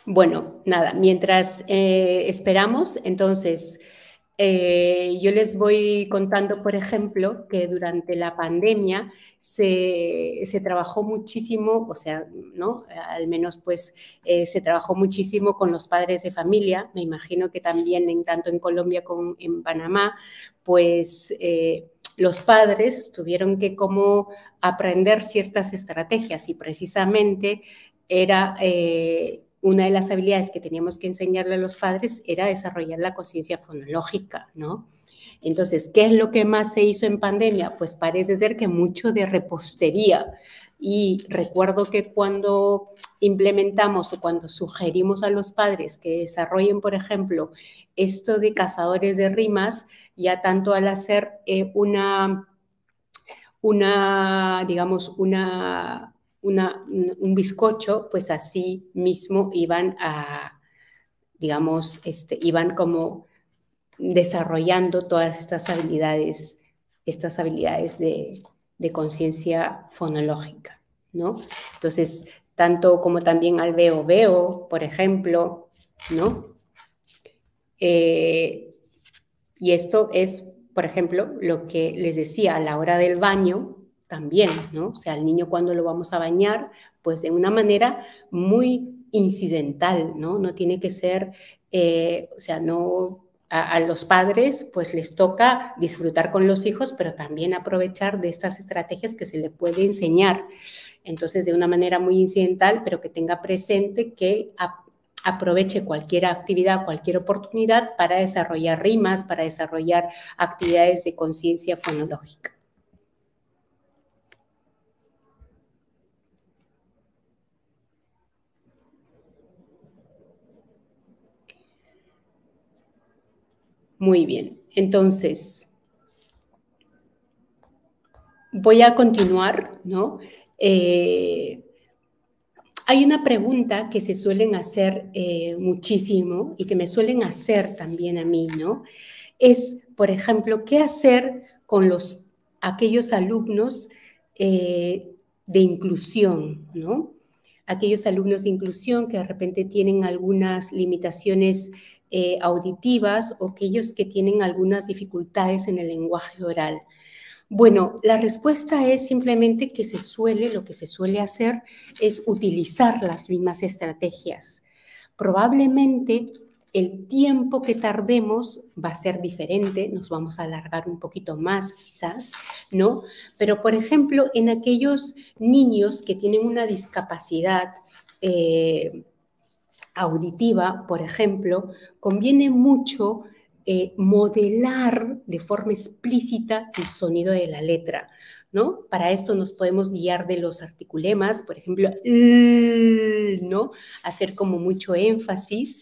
Bueno, nada, mientras esperamos, entonces, yo les voy contando, por ejemplo, que durante la pandemia se trabajó muchísimo, o sea, ¿no? Al menos pues se trabajó muchísimo con los padres de familia. Me imagino que también tanto en Colombia como en Panamá, pues los padres tuvieron que como aprender ciertas estrategias y precisamente era una de las habilidades que teníamos que enseñarle a los padres era desarrollar la conciencia fonológica, ¿no? Entonces, ¿qué es lo que más se hizo en pandemia? Pues parece ser que mucho de repostería. Y recuerdo que cuando implementamos o cuando sugerimos a los padres que desarrollen, por ejemplo, esto de cazadores de rimas, ya tanto al hacer digamos, un bizcocho, pues así mismo iban a, digamos, iban como desarrollando todas estas habilidades de conciencia fonológica, ¿no? Entonces, tanto como también al veo, por ejemplo, ¿no? Y esto es, por ejemplo, lo que les decía a la hora del baño también, ¿no? O sea, al niño cuando lo vamos a bañar, pues de una manera muy incidental, ¿no? No tiene que ser, o sea, no... A los padres pues les toca disfrutar con los hijos, pero también aprovechar de estas estrategias que se le puede enseñar. Entonces, de una manera muy incidental, pero que tenga presente que aproveche cualquier actividad, cualquier oportunidad para desarrollar rimas, para desarrollar actividades de conciencia fonológica. Muy bien, entonces voy a continuar, ¿no? Hay una pregunta que se suelen hacer muchísimo y que me suelen hacer también a mí, ¿no? Es, por ejemplo, ¿qué hacer con aquellos alumnos de inclusión, ¿no? Aquellos alumnos de inclusión que de repente tienen algunas limitaciones auditivas o aquellos que tienen algunas dificultades en el lenguaje oral. Bueno, la respuesta es simplemente que lo que se suele hacer es utilizar las mismas estrategias. Probablemente el tiempo que tardemos va a ser diferente, nos vamos a alargar un poquito más quizás, ¿no? Pero, por ejemplo, en aquellos niños que tienen una discapacidad auditiva, por ejemplo, conviene mucho modelar de forma explícita el sonido de la letra, ¿no? Para esto nos podemos guiar de los articulemas, por ejemplo, ¿no? Hacer como mucho énfasis.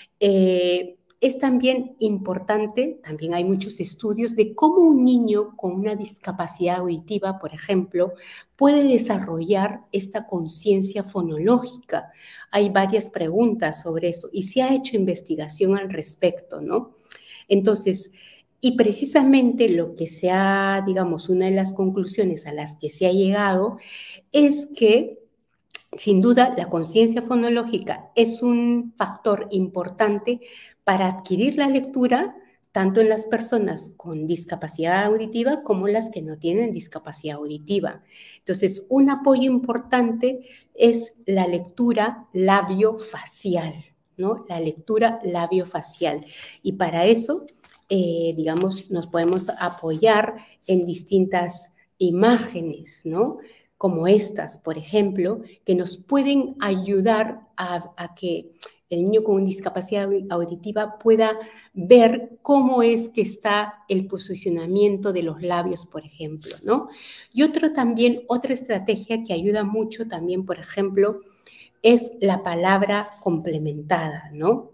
Es también importante, también hay muchos estudios de cómo un niño con una discapacidad auditiva, por ejemplo, puede desarrollar esta conciencia fonológica. Hay varias preguntas sobre eso y se ha hecho investigación al respecto, ¿no? Entonces, y precisamente lo que digamos, una de las conclusiones a las que se ha llegado es que sin duda, la conciencia fonológica es un factor importante para adquirir la lectura, tanto en las personas con discapacidad auditiva como las que no tienen discapacidad auditiva. Entonces, un apoyo importante es la lectura labiofacial, ¿no? La lectura labiofacial. Y para eso, digamos, nos podemos apoyar en distintas imágenes, ¿no? Como estas, por ejemplo, que nos pueden ayudar a que el niño con discapacidad auditiva pueda ver cómo es que está el posicionamiento de los labios, por ejemplo, ¿no? Y otra estrategia que ayuda mucho también, por ejemplo, es la palabra complementada, ¿no?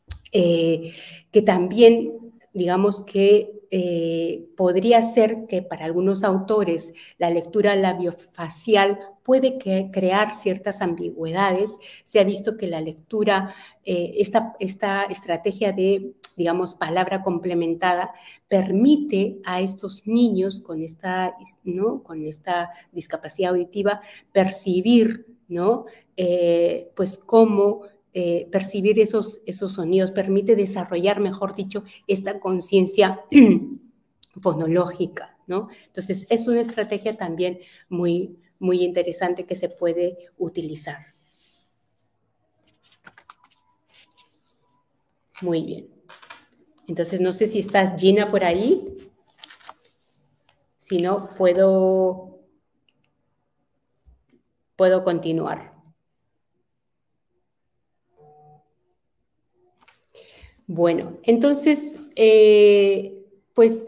Que también, digamos que podría ser que para algunos autores la lectura labiofacial puede crear ciertas ambigüedades. Se ha visto que la lectura, esta estrategia de, digamos, palabra complementada permite a estos niños con esta discapacidad auditiva percibir, ¿no? Pues cómo percibir esos sonidos, permite desarrollar, mejor dicho, esta conciencia fonológica, ¿no? Entonces, es una estrategia también muy, muy interesante que se puede utilizar. Muy bien. Entonces, no sé si estás, Gina, por ahí. Si no, puedo continuar. Bueno, entonces, pues,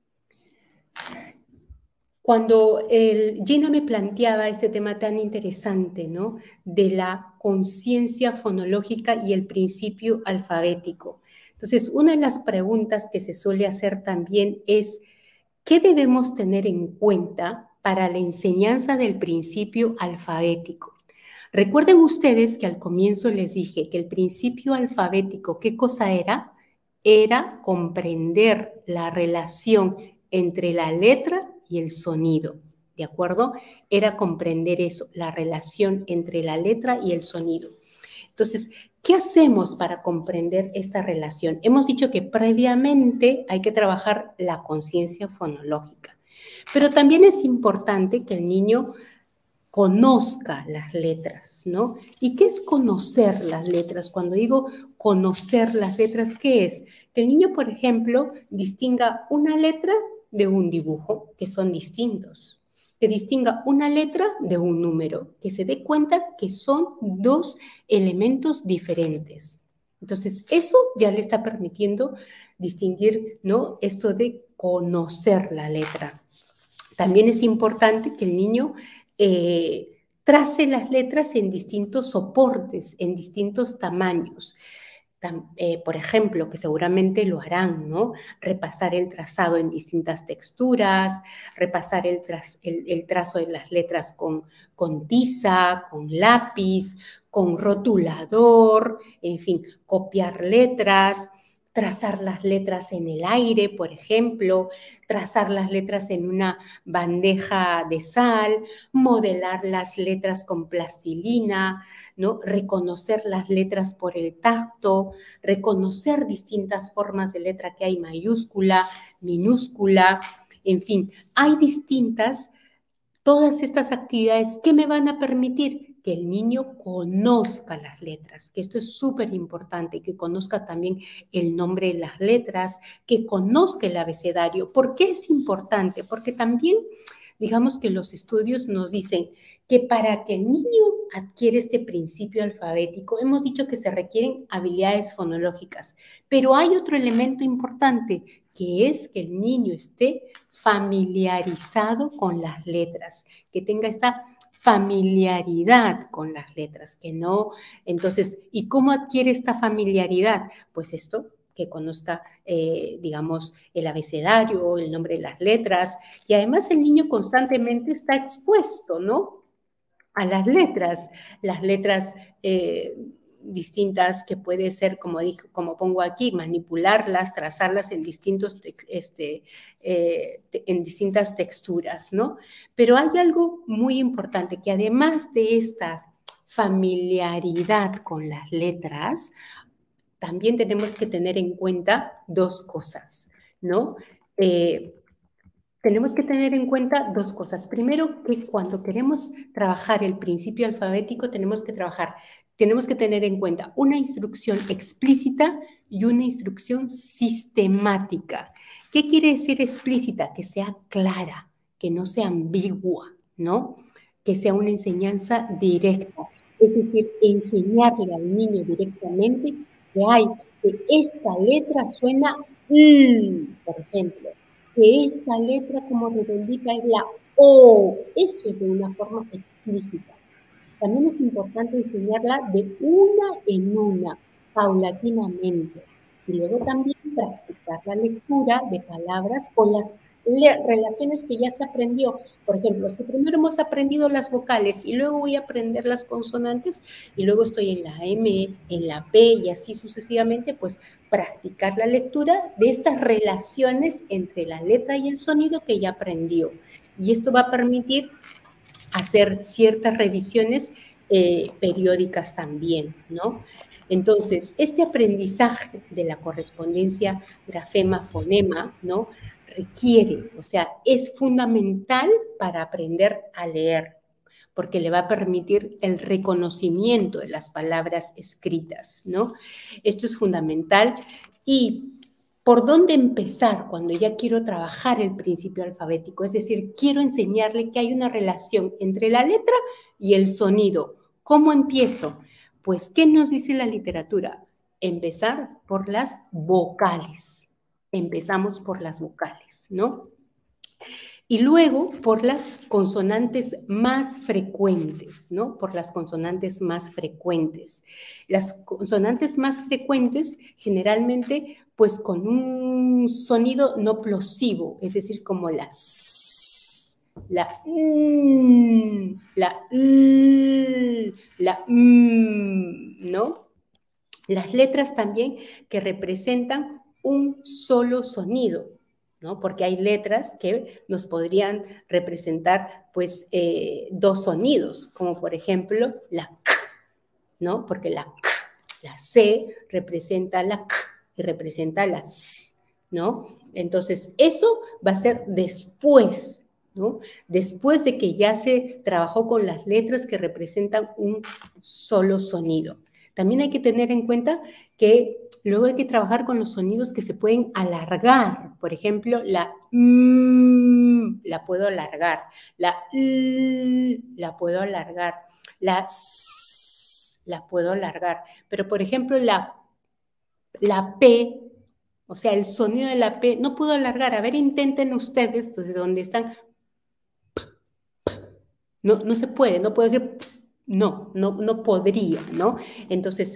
cuando Gina me planteaba este tema tan interesante, ¿no?, de la conciencia fonológica y el principio alfabético. Entonces, una de las preguntas que se suele hacer también es, ¿qué debemos tener en cuenta para la enseñanza del principio alfabético? Recuerden ustedes que al comienzo les dije que el principio alfabético, ¿qué cosa era? Era comprender la relación entre la letra y el sonido, ¿de acuerdo? Era comprender eso, la relación entre la letra y el sonido. Entonces, ¿qué hacemos para comprender esta relación? Hemos dicho que previamente hay que trabajar la conciencia fonológica, pero también es importante que el niño conozca las letras, ¿no? ¿Y qué es conocer las letras? Cuando digo conocer las letras, ¿qué es? Que el niño, por ejemplo, distinga una letra de un dibujo, que son distintos, que distinga una letra de un número, que se dé cuenta que son dos elementos diferentes. Entonces, eso ya le está permitiendo distinguir, ¿no?, esto de conocer la letra. También es importante que el niño trace las letras en distintos soportes, en distintos tamaños. Por ejemplo, que seguramente lo harán, ¿no? Repasar el trazado en distintas texturas, repasar el trazo de las letras con tiza, con lápiz, con rotulador, en fin, copiar letras, trazar las letras en el aire, por ejemplo, trazar las letras en una bandeja de sal, modelar las letras con plastilina, ¿no? Reconocer las letras por el tacto, reconocer distintas formas de letra que hay, mayúscula, minúscula, en fin, hay todas estas actividades que me van a permitir que el niño conozca las letras, que esto es súper importante, que conozca también el nombre de las letras, que conozca el abecedario. ¿Por qué es importante? Porque también, digamos que los estudios nos dicen que para que el niño adquiera este principio alfabético, hemos dicho que se requieren habilidades fonológicas, pero hay otro elemento importante, que es que el niño esté familiarizado con las letras, que tenga esta familiaridad con las letras, que no, entonces, ¿y cómo adquiere esta familiaridad? Pues esto, que conozca, digamos, el abecedario, el nombre de las letras, y además el niño constantemente está expuesto, ¿no?, a las letras distintas que puede ser, como pongo aquí, manipularlas, trazarlas en en distintas texturas, ¿no? Pero hay algo muy importante, que además de esta familiaridad con las letras, también tenemos que tener en cuenta dos cosas, ¿no? Tenemos que tener en cuenta dos cosas. Primero, que cuando queremos trabajar el principio alfabético, tenemos que tener en cuenta una instrucción explícita y una instrucción sistemática. ¿Qué quiere decir explícita? Que sea clara, que no sea ambigua, ¿no? Que sea una enseñanza directa. Es decir, enseñarle al niño directamente que esta letra suena por ejemplo, que esta letra como redondita es la O. Eso es de una forma explícita. También es importante enseñarla de una en una, paulatinamente. Y luego también practicar la lectura de palabras con las relaciones que ya se aprendió. Por ejemplo, si primero hemos aprendido las vocales y luego voy a aprender las consonantes y luego estoy en la M, en la P y así sucesivamente, pues practicar la lectura de estas relaciones entre la letra y el sonido que ya aprendió. Y esto va a permitir hacer ciertas revisiones periódicas también, ¿no? Entonces, este aprendizaje de la correspondencia grafema-fonema, ¿no? Requiere, o sea, es fundamental para aprender a leer, porque le va a permitir el reconocimiento de las palabras escritas, ¿no? Esto es fundamental. ¿Y por dónde empezar cuando ya quiero trabajar el principio alfabético? Es decir, quiero enseñarle que hay una relación entre la letra y el sonido. ¿Cómo empiezo? Pues, ¿qué nos dice la literatura? Empezar por las vocales. Empezamos por las vocales, ¿no? Y luego por las consonantes más frecuentes, ¿no? Por las consonantes más frecuentes. Las consonantes más frecuentes generalmente pues con un sonido no plosivo, es decir, como la s, la la la ¿no? Las letras también que representan un solo sonido, ¿no? Porque hay letras que nos podrían representar, pues, dos sonidos, como por ejemplo la K, ¿no? Porque la K, la C representa la K y representa la S, ¿no? Entonces, eso va a ser después, ¿no? Después de que ya se trabajó con las letras que representan un solo sonido. También hay que tener en cuenta que luego hay que trabajar con los sonidos que se pueden alargar. Por ejemplo, la la puedo alargar, la la puedo alargar, la s la puedo alargar. Pero, por ejemplo, la P, o sea, el sonido de la P, no puedo alargar. A ver, intenten ustedes desde donde están. No se puede, no puedo decir, no podría, ¿no? Entonces,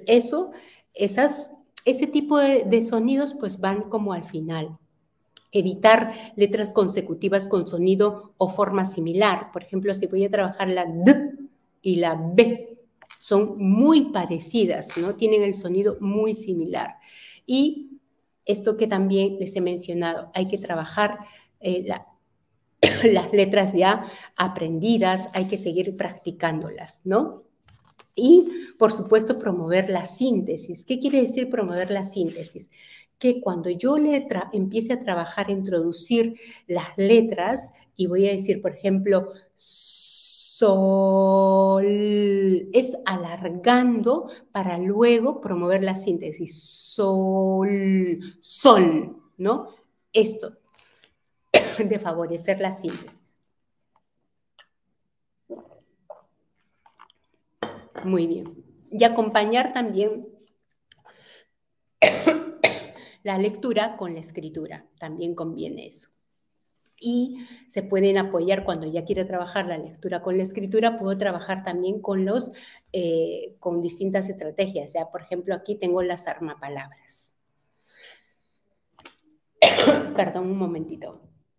ese tipo de sonidos pues van como al final. Evitar letras consecutivas con sonido o forma similar. Por ejemplo, si voy a trabajar la D y la B, son muy parecidas, ¿no? Tienen el sonido muy similar. Y esto que también les he mencionado, hay que trabajar las letras ya aprendidas, hay que seguir practicándolas, ¿no? Y, por supuesto, promover la síntesis. ¿Qué quiere decir promover la síntesis? Que cuando yo empiece a trabajar, introducir las letras, y voy a decir, por ejemplo, sol, es alargando para luego promover la síntesis. Sol, sol, ¿no? Esto, de favorecer la síntesis. Muy bien. Y acompañar también la lectura con la escritura. También conviene eso. Y se pueden apoyar cuando ya quiere trabajar la lectura con la escritura, puedo trabajar también con distintas estrategias. Ya, por ejemplo, aquí tengo las armapalabras. Perdón, un momentito.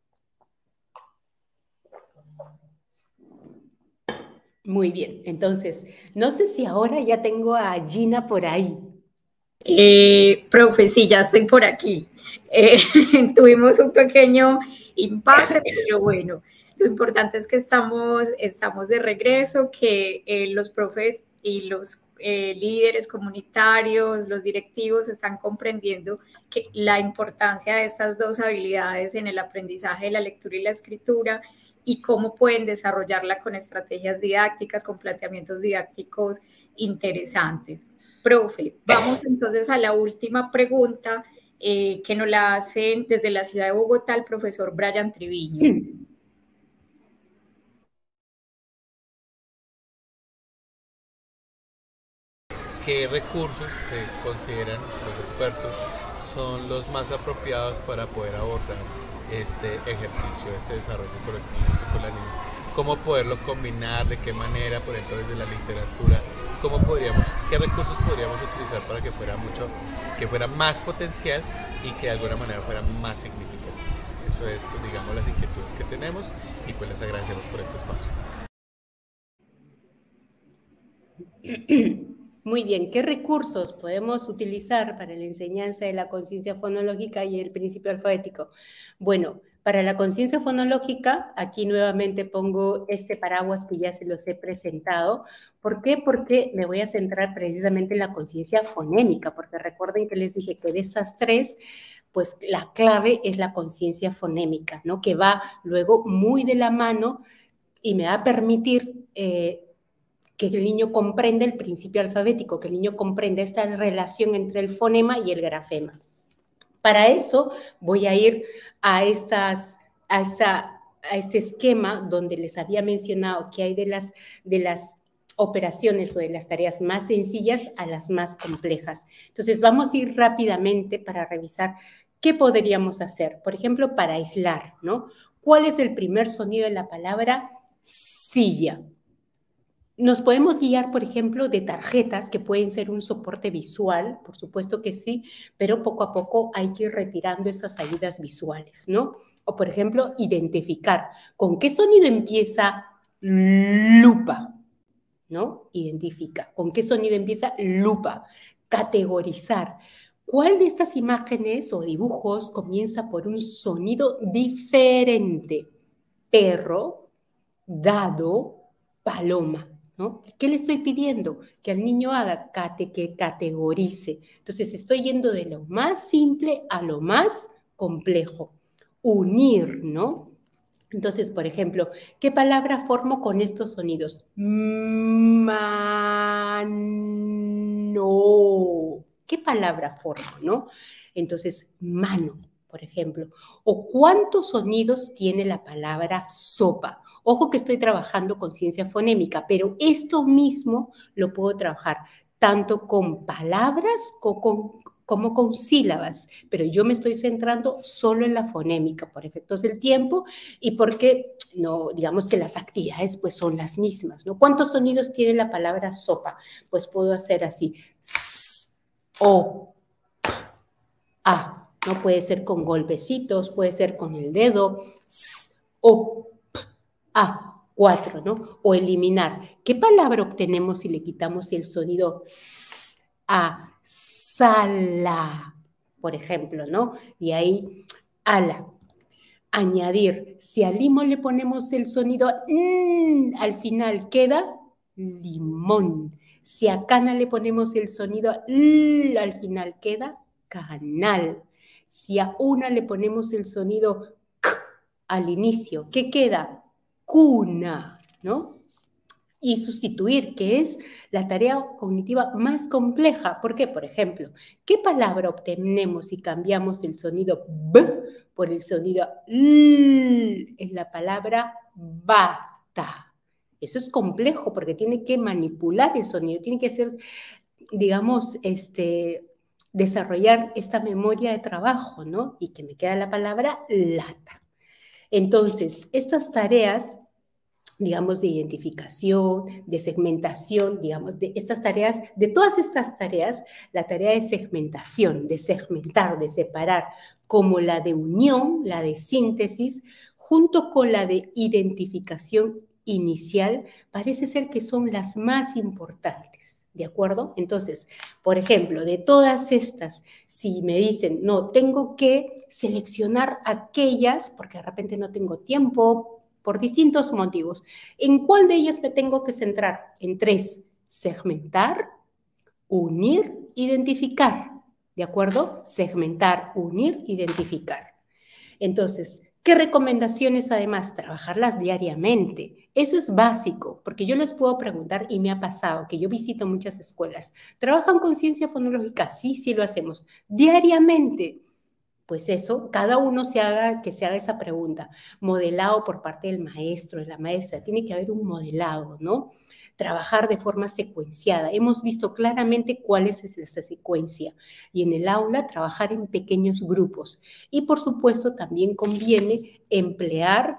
Muy bien, entonces, no sé si ahora ya tengo a Gina por ahí. Profe, sí, ya estoy por aquí. Tuvimos un pequeño impasse, pero bueno, lo importante es que estamos de regreso, que los profes y los líderes comunitarios, los directivos están comprendiendo que la importancia de estas dos habilidades en el aprendizaje de la lectura y la escritura y cómo pueden desarrollarla con estrategias didácticas, con planteamientos didácticos interesantes. Profe, vamos entonces a la última pregunta que nos la hacen desde la ciudad de Bogotá el profesor Brian Triviño. ¿Qué recursos consideran los expertos son los más apropiados para poder abordar este ejercicio, este desarrollo con los niños y con las niñas? ¿Cómo poderlo combinar? ¿De qué manera? Por ejemplo, desde la literatura. ¿Qué recursos podríamos utilizar para que fuera más potencial y que de alguna manera fuera más significativo? Eso es, pues, digamos, las inquietudes que tenemos y pues les agradecemos por este espacio. Muy bien, ¿qué recursos podemos utilizar para la enseñanza de la conciencia fonológica y el principio alfabético? Bueno, Para la conciencia fonológica, aquí nuevamente pongo este paraguas que ya se los he presentado. ¿Por qué? Porque me voy a centrar precisamente en la conciencia fonémica, porque recuerden que les dije que de esas tres, pues la clave es la conciencia fonémica, ¿no? Que va luego muy de la mano y me va a permitir que el niño comprenda el principio alfabético, que el niño comprenda esta relación entre el fonema y el grafema. Para eso voy a ir a este esquema donde les había mencionado que hay de las operaciones o de las tareas más sencillas a las más complejas. Entonces vamos a ir rápidamente para revisar qué podríamos hacer. Por ejemplo, para aislar, ¿no? ¿Cuál es el primer sonido de la palabra silla? Nos podemos guiar, por ejemplo, de tarjetas que pueden ser un soporte visual, por supuesto que sí, pero poco a poco hay que ir retirando esas ayudas visuales, ¿no? O, por ejemplo, identificar con qué sonido empieza lupa, ¿no? Identifica. ¿Con qué sonido empieza lupa? Categorizar. ¿Cuál de estas imágenes o dibujos comienza por un sonido diferente? Perro, dado, paloma, ¿no? ¿Qué le estoy pidiendo? Que al niño haga, que categorice. Entonces estoy yendo de lo más simple a lo más complejo. Unir, ¿no? Entonces, por ejemplo, ¿qué palabra formo con estos sonidos? Mano. ¿Qué palabra formo, no? Entonces, mano, por ejemplo. ¿O cuántos sonidos tiene la palabra sopa? Ojo que estoy trabajando con ciencia fonémica, pero esto mismo lo puedo trabajar tanto con palabras como con sílabas, pero yo me estoy centrando solo en la fonémica por efectos del tiempo y porque, no, digamos que las actividades pues son las mismas, ¿no? ¿Cuántos sonidos tiene la palabra sopa? Pues puedo hacer así, s, o, p, a, ¿no? Puede ser con golpecitos, puede ser con el dedo, s, o, p, a, 4, ¿no? O eliminar. ¿Qué palabra obtenemos si le quitamos el sonido s, a, sala, por ejemplo, ¿no? Y ahí, ala. Añadir. Si al limón le ponemos el sonido al final, queda limón. Si a cana le ponemos el sonido al final, queda canal. Si a una le ponemos el sonido k al inicio, ¿qué queda? Cuna, ¿no? Y sustituir, que es la tarea cognitiva más compleja. ¿Por qué? Por ejemplo, ¿qué palabra obtenemos si cambiamos el sonido b por el sonido l? Es la palabra bata. Eso es complejo porque tiene que manipular el sonido, tiene que ser, digamos, desarrollar esta memoria de trabajo, ¿no? Y que me queda la palabra lata. Entonces, estas tareas, digamos, de identificación, de segmentación, digamos, de estas tareas, de todas estas tareas, la tarea de segmentación, de segmentar, de separar, como la de unión, la de síntesis, junto con la de identificación inicial, parece ser que son las más importantes, ¿de acuerdo? Entonces, por ejemplo, de todas estas, si me dicen, no, tengo que seleccionar aquellas, porque de repente no tengo tiempo, por distintos motivos, ¿en cuál de ellas me tengo que centrar? En 3, segmentar, unir, identificar, ¿de acuerdo? Segmentar, unir, identificar. Entonces, ¿qué recomendaciones además? Trabajarlas diariamente. Eso es básico, porque yo les puedo preguntar, y me ha pasado, que yo visito muchas escuelas. ¿Trabajan con ciencia fonológica? Sí, sí lo hacemos. Diariamente. Pues eso, cada uno que se haga esa pregunta. Modelado por parte del maestro, de la maestra. Tiene que haber un modelado, ¿no? Trabajar de forma secuenciada. Hemos visto claramente cuál es esa secuencia. Y en el aula, trabajar en pequeños grupos. Y, por supuesto, también conviene emplear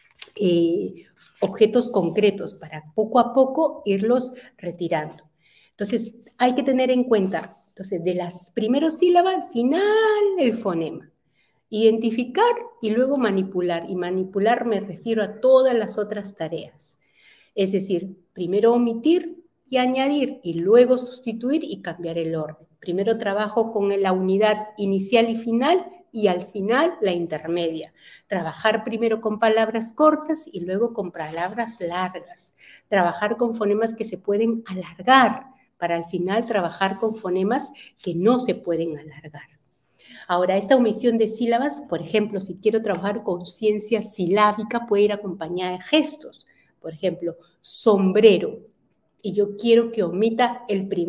objetos concretos para poco a poco irlos retirando. Entonces, hay que tener en cuenta, entonces, de las primeras sílabas, al final, el fonema. Identificar y luego manipular. Y manipular me refiero a todas las otras tareas. Es decir, primero omitir y añadir, y luego sustituir y cambiar el orden. Primero trabajo con la unidad inicial y final, y al final la intermedia. Trabajar primero con palabras cortas y luego con palabras largas. Trabajar con fonemas que se pueden alargar para al final trabajar con fonemas que no se pueden alargar. Ahora, esta omisión de sílabas, por ejemplo, si quiero trabajar conciencia silábica, puede ir acompañada de gestos. Por ejemplo, sombrero. Y yo quiero que omita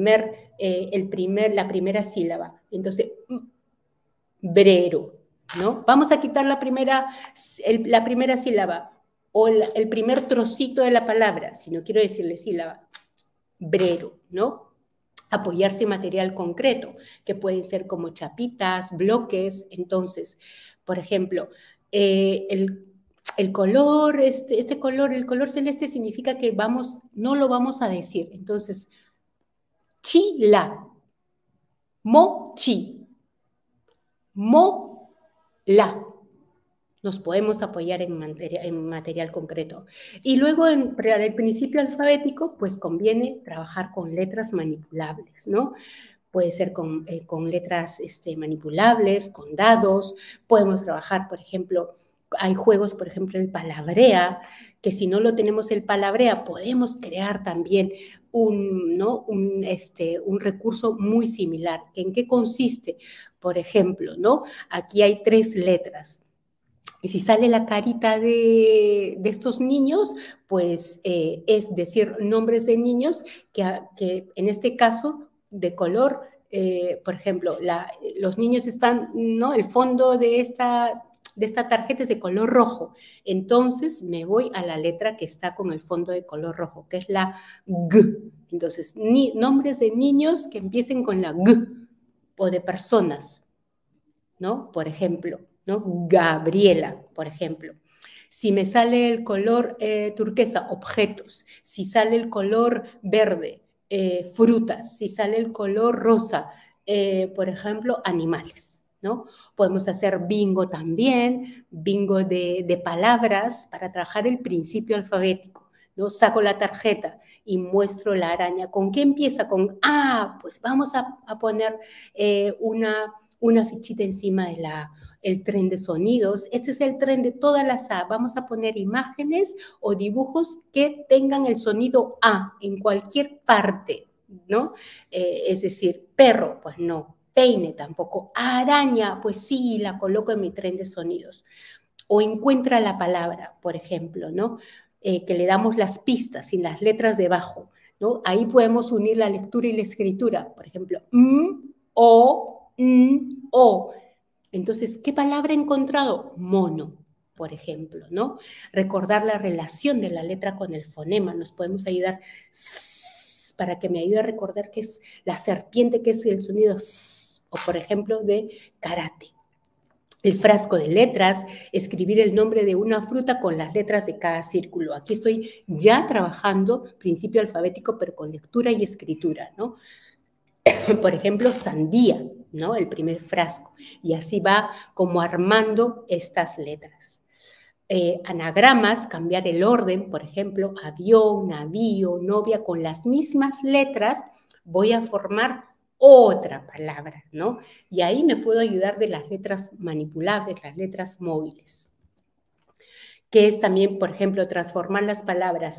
la primera sílaba. Entonces, brero, ¿no? Vamos a quitar la primera sílaba o el primer trocito de la palabra, si no quiero decirle sílaba. Brero, ¿no? Apoyarse en material concreto, que pueden ser como chapitas, bloques. Entonces, por ejemplo, el color, el color celeste significa que no lo vamos a decir. Entonces, chi-la, mo-chi, mo-la. Nos podemos apoyar en material concreto. Y luego, para el principio alfabético, pues conviene trabajar con letras manipulables, ¿no? Puede ser con letras manipulables, con dados. Podemos trabajar, por ejemplo, hay juegos, por ejemplo, el palabrea, que si no lo tenemos el palabrea, podemos crear también un recurso muy similar. ¿En qué consiste? Por ejemplo, ¿no? Aquí hay 3 letras. Y si sale la carita de estos niños, pues es decir, nombres de niños que en este caso de color, por ejemplo, los niños están, ¿no? El fondo de esta tarjeta es de color rojo. Entonces me voy a la letra que está con el fondo de color rojo, que es la G. Entonces, nombres de niños que empiecen con la G o de personas, ¿no? Por ejemplo, ¿no? Gabriela, por ejemplo. Si me sale el color turquesa, objetos. Si sale el color verde, frutas. Si sale el color rosa, por ejemplo, animales, ¿no? Podemos hacer bingo también, bingo de palabras para trabajar el principio alfabético, ¿no? Saco la tarjeta y muestro la araña. ¿Con qué empieza? Con A. Pues vamos a poner una fichita encima de el tren de sonidos. Este es el tren de todas las A. Vamos a poner imágenes o dibujos que tengan el sonido A en cualquier parte, ¿no? Es decir, perro, pues no. Peine tampoco. Araña, pues sí, la coloco en mi tren de sonidos. O encuentra la palabra, por ejemplo, ¿no? Que le damos las pistas sin las letras debajo, ¿no? Ahí podemos unir la lectura y la escritura. Por ejemplo, o. Entonces, ¿qué palabra he encontrado? Mono, por ejemplo, ¿no? Recordar la relación de la letra con el fonema. Nos podemos ayudar para que me ayude a recordar que es la serpiente, que es el sonido o, por ejemplo, de karate. El frasco de letras, escribir el nombre de una fruta con las letras de cada círculo. Aquí estoy ya trabajando principio alfabético, pero con lectura y escritura, ¿no? Por ejemplo, sandía, ¿no? El primer frasco. Y así va como armando estas letras. Anagramas, cambiar el orden, por ejemplo, avión, navío, novia, con las mismas letras voy a formar otra palabra, ¿no? Y ahí me puedo ayudar de las letras manipulables, las letras móviles. Que es también, por ejemplo, transformar las palabras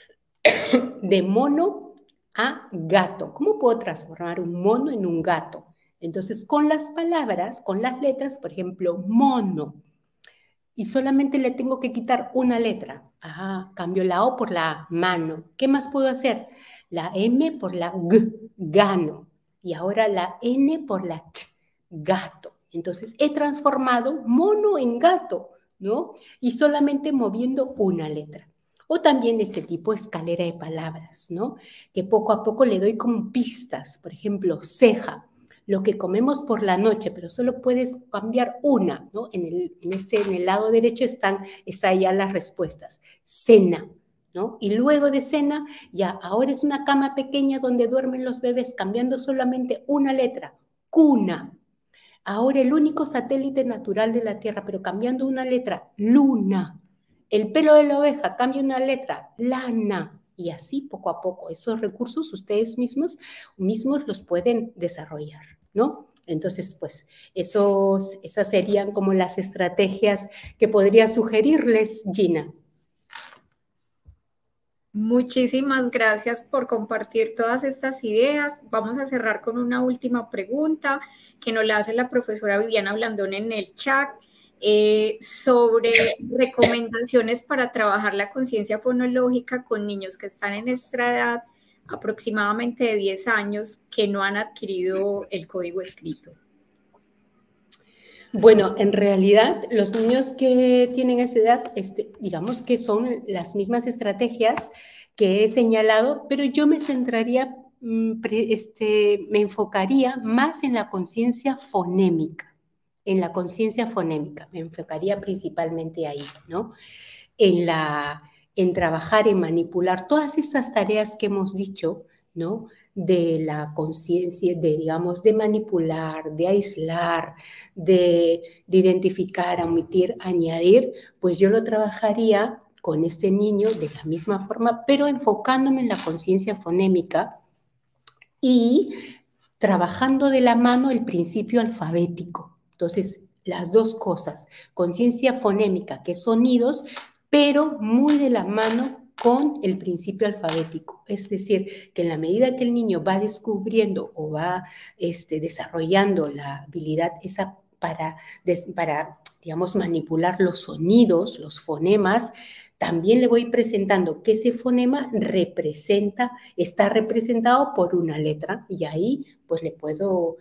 de mono a gato. ¿Cómo puedo transformar un mono en un gato? Entonces, con las palabras, con las letras, por ejemplo, mono. Y solamente le tengo que quitar una letra. Cambio la O por la mano. ¿Qué más puedo hacer? La M por la G, gano. Y ahora la N por la T, gato. Entonces, he transformado mono en gato, ¿no? Y solamente moviendo una letra. O también este tipo de escalera de palabras, ¿no? Que poco a poco le doy como pistas. Por ejemplo, ceja, lo que comemos por la noche, pero solo puedes cambiar una, ¿no? En el lado derecho están ya las respuestas. Cena, ¿no? Y luego de cena, ya ahora es una cama pequeña donde duermen los bebés, cambiando solamente una letra. Cuna. Ahora el único satélite natural de la Tierra, pero cambiando una letra. Luna. El pelo de la oveja, cambia una letra, lana, y así poco a poco. Esos recursos ustedes mismos los pueden desarrollar, ¿no? Entonces, pues, esas serían como las estrategias que podría sugerirles, Gina. Muchísimas gracias por compartir todas estas ideas. Vamos a cerrar con una última pregunta que nos la hace la profesora Viviana Blandón en el chat sobre recomendaciones para trabajar la conciencia fonológica con niños que están en nuestra edad, aproximadamente de 10 años, que no han adquirido el código escrito. Bueno, en realidad los niños que tienen esa edad, digamos que son las mismas estrategias que he señalado, pero yo me centraría, me enfocaría más en la conciencia fonémica, me enfocaría principalmente ahí, ¿no? En trabajar, en manipular todas esas tareas que hemos dicho, ¿no? De la conciencia, digamos, de manipular, de aislar, de identificar, omitir, añadir, pues yo lo trabajaría con este niño de la misma forma, pero enfocándome en la conciencia fonémica y trabajando de la mano el principio alfabético. Entonces, las dos cosas, conciencia fonémica, que es sonidos, pero muy de la mano con el principio alfabético. Es decir, que en la medida que el niño va descubriendo o va desarrollando la habilidad esa para, digamos, manipular los sonidos, los fonemas, también le voy presentando que ese fonema está representado por una letra y ahí pues le puedo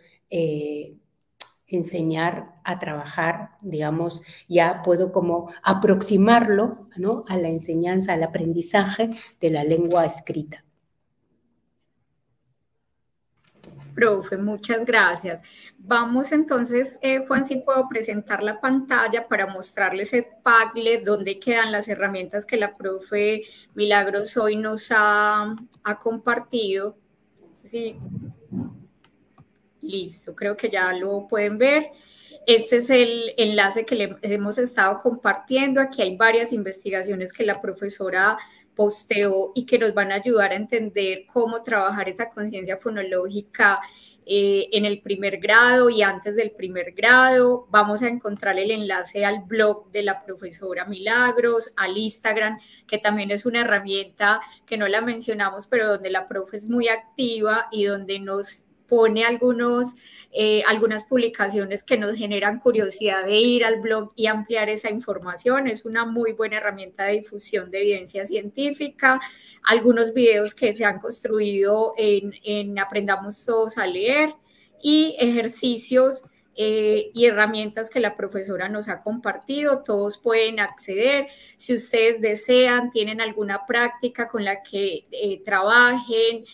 enseñar a trabajar, digamos, ya puedo como aproximarlo, ¿no? A la enseñanza, al aprendizaje de la lengua escrita. Profe, muchas gracias. Vamos entonces, Juan, si puedo presentar la pantalla para mostrarles el Padlet, donde quedan las herramientas que la profe Milagros hoy nos ha compartido. Sí. Listo, creo que ya lo pueden ver. Este es el enlace que le hemos estado compartiendo. Aquí hay varias investigaciones que la profesora posteó y que nos van a ayudar a entender cómo trabajar esa conciencia fonológica en el primer grado y antes del primer grado. Vamos a encontrar el enlace al blog de la profesora Milagros, al Instagram, que también es una herramienta que no la mencionamos, pero donde la profe es muy activa y donde nos pone algunas publicaciones que nos generan curiosidad de ir al blog y ampliar esa información. Es una muy buena herramienta de difusión de evidencia científica. Algunos videos que se han construido en Aprendamos Todos a Leer y ejercicios y herramientas que la profesora nos ha compartido. Todos pueden acceder. Si ustedes desean, tienen alguna práctica con la que trabajen,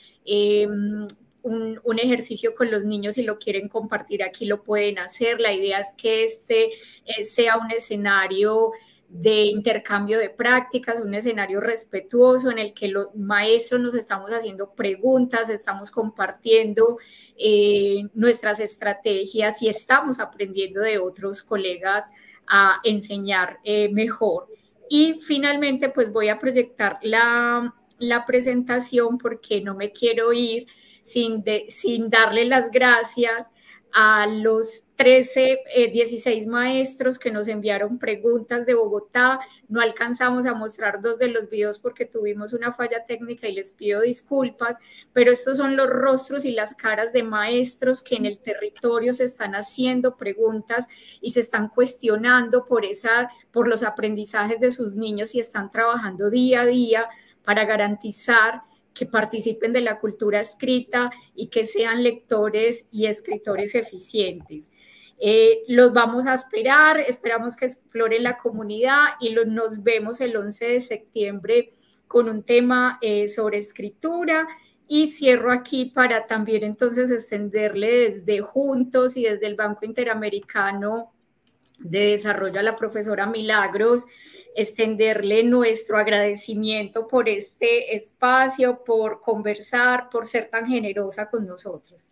un ejercicio con los niños y lo quieren compartir aquí, lo pueden hacer. La idea es que sea un escenario de intercambio de prácticas, un escenario respetuoso en el que los maestros nos estamos haciendo preguntas, estamos compartiendo nuestras estrategias y estamos aprendiendo de otros colegas a enseñar mejor. Y finalmente, pues voy a proyectar la presentación porque no me quiero ir sin darle las gracias a los 16 maestros que nos enviaron preguntas de Bogotá. No alcanzamos a mostrar 2 de los videos porque tuvimos una falla técnica y les pido disculpas, pero estos son los rostros y las caras de maestros que en el territorio se están haciendo preguntas y se están cuestionando por los aprendizajes de sus niños y están trabajando día a día para garantizar que participen de la cultura escrita y que sean lectores y escritores eficientes. Los vamos a esperar, esperamos que explore la comunidad y nos vemos el 11 de septiembre con un tema sobre escritura. Y cierro aquí para también entonces extenderle desde Juntos y desde el Banco Interamericano de Desarrollo a la profesora Milagros, extenderle nuestro agradecimiento por este espacio, por conversar, por ser tan generosa con nosotros.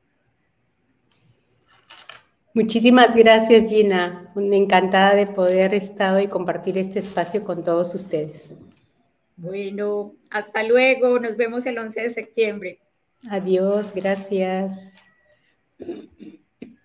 Muchísimas gracias, Gina. Encantada de poder estar y compartir este espacio con todos ustedes. Bueno, hasta luego. Nos vemos el 11 de septiembre. Adiós, gracias.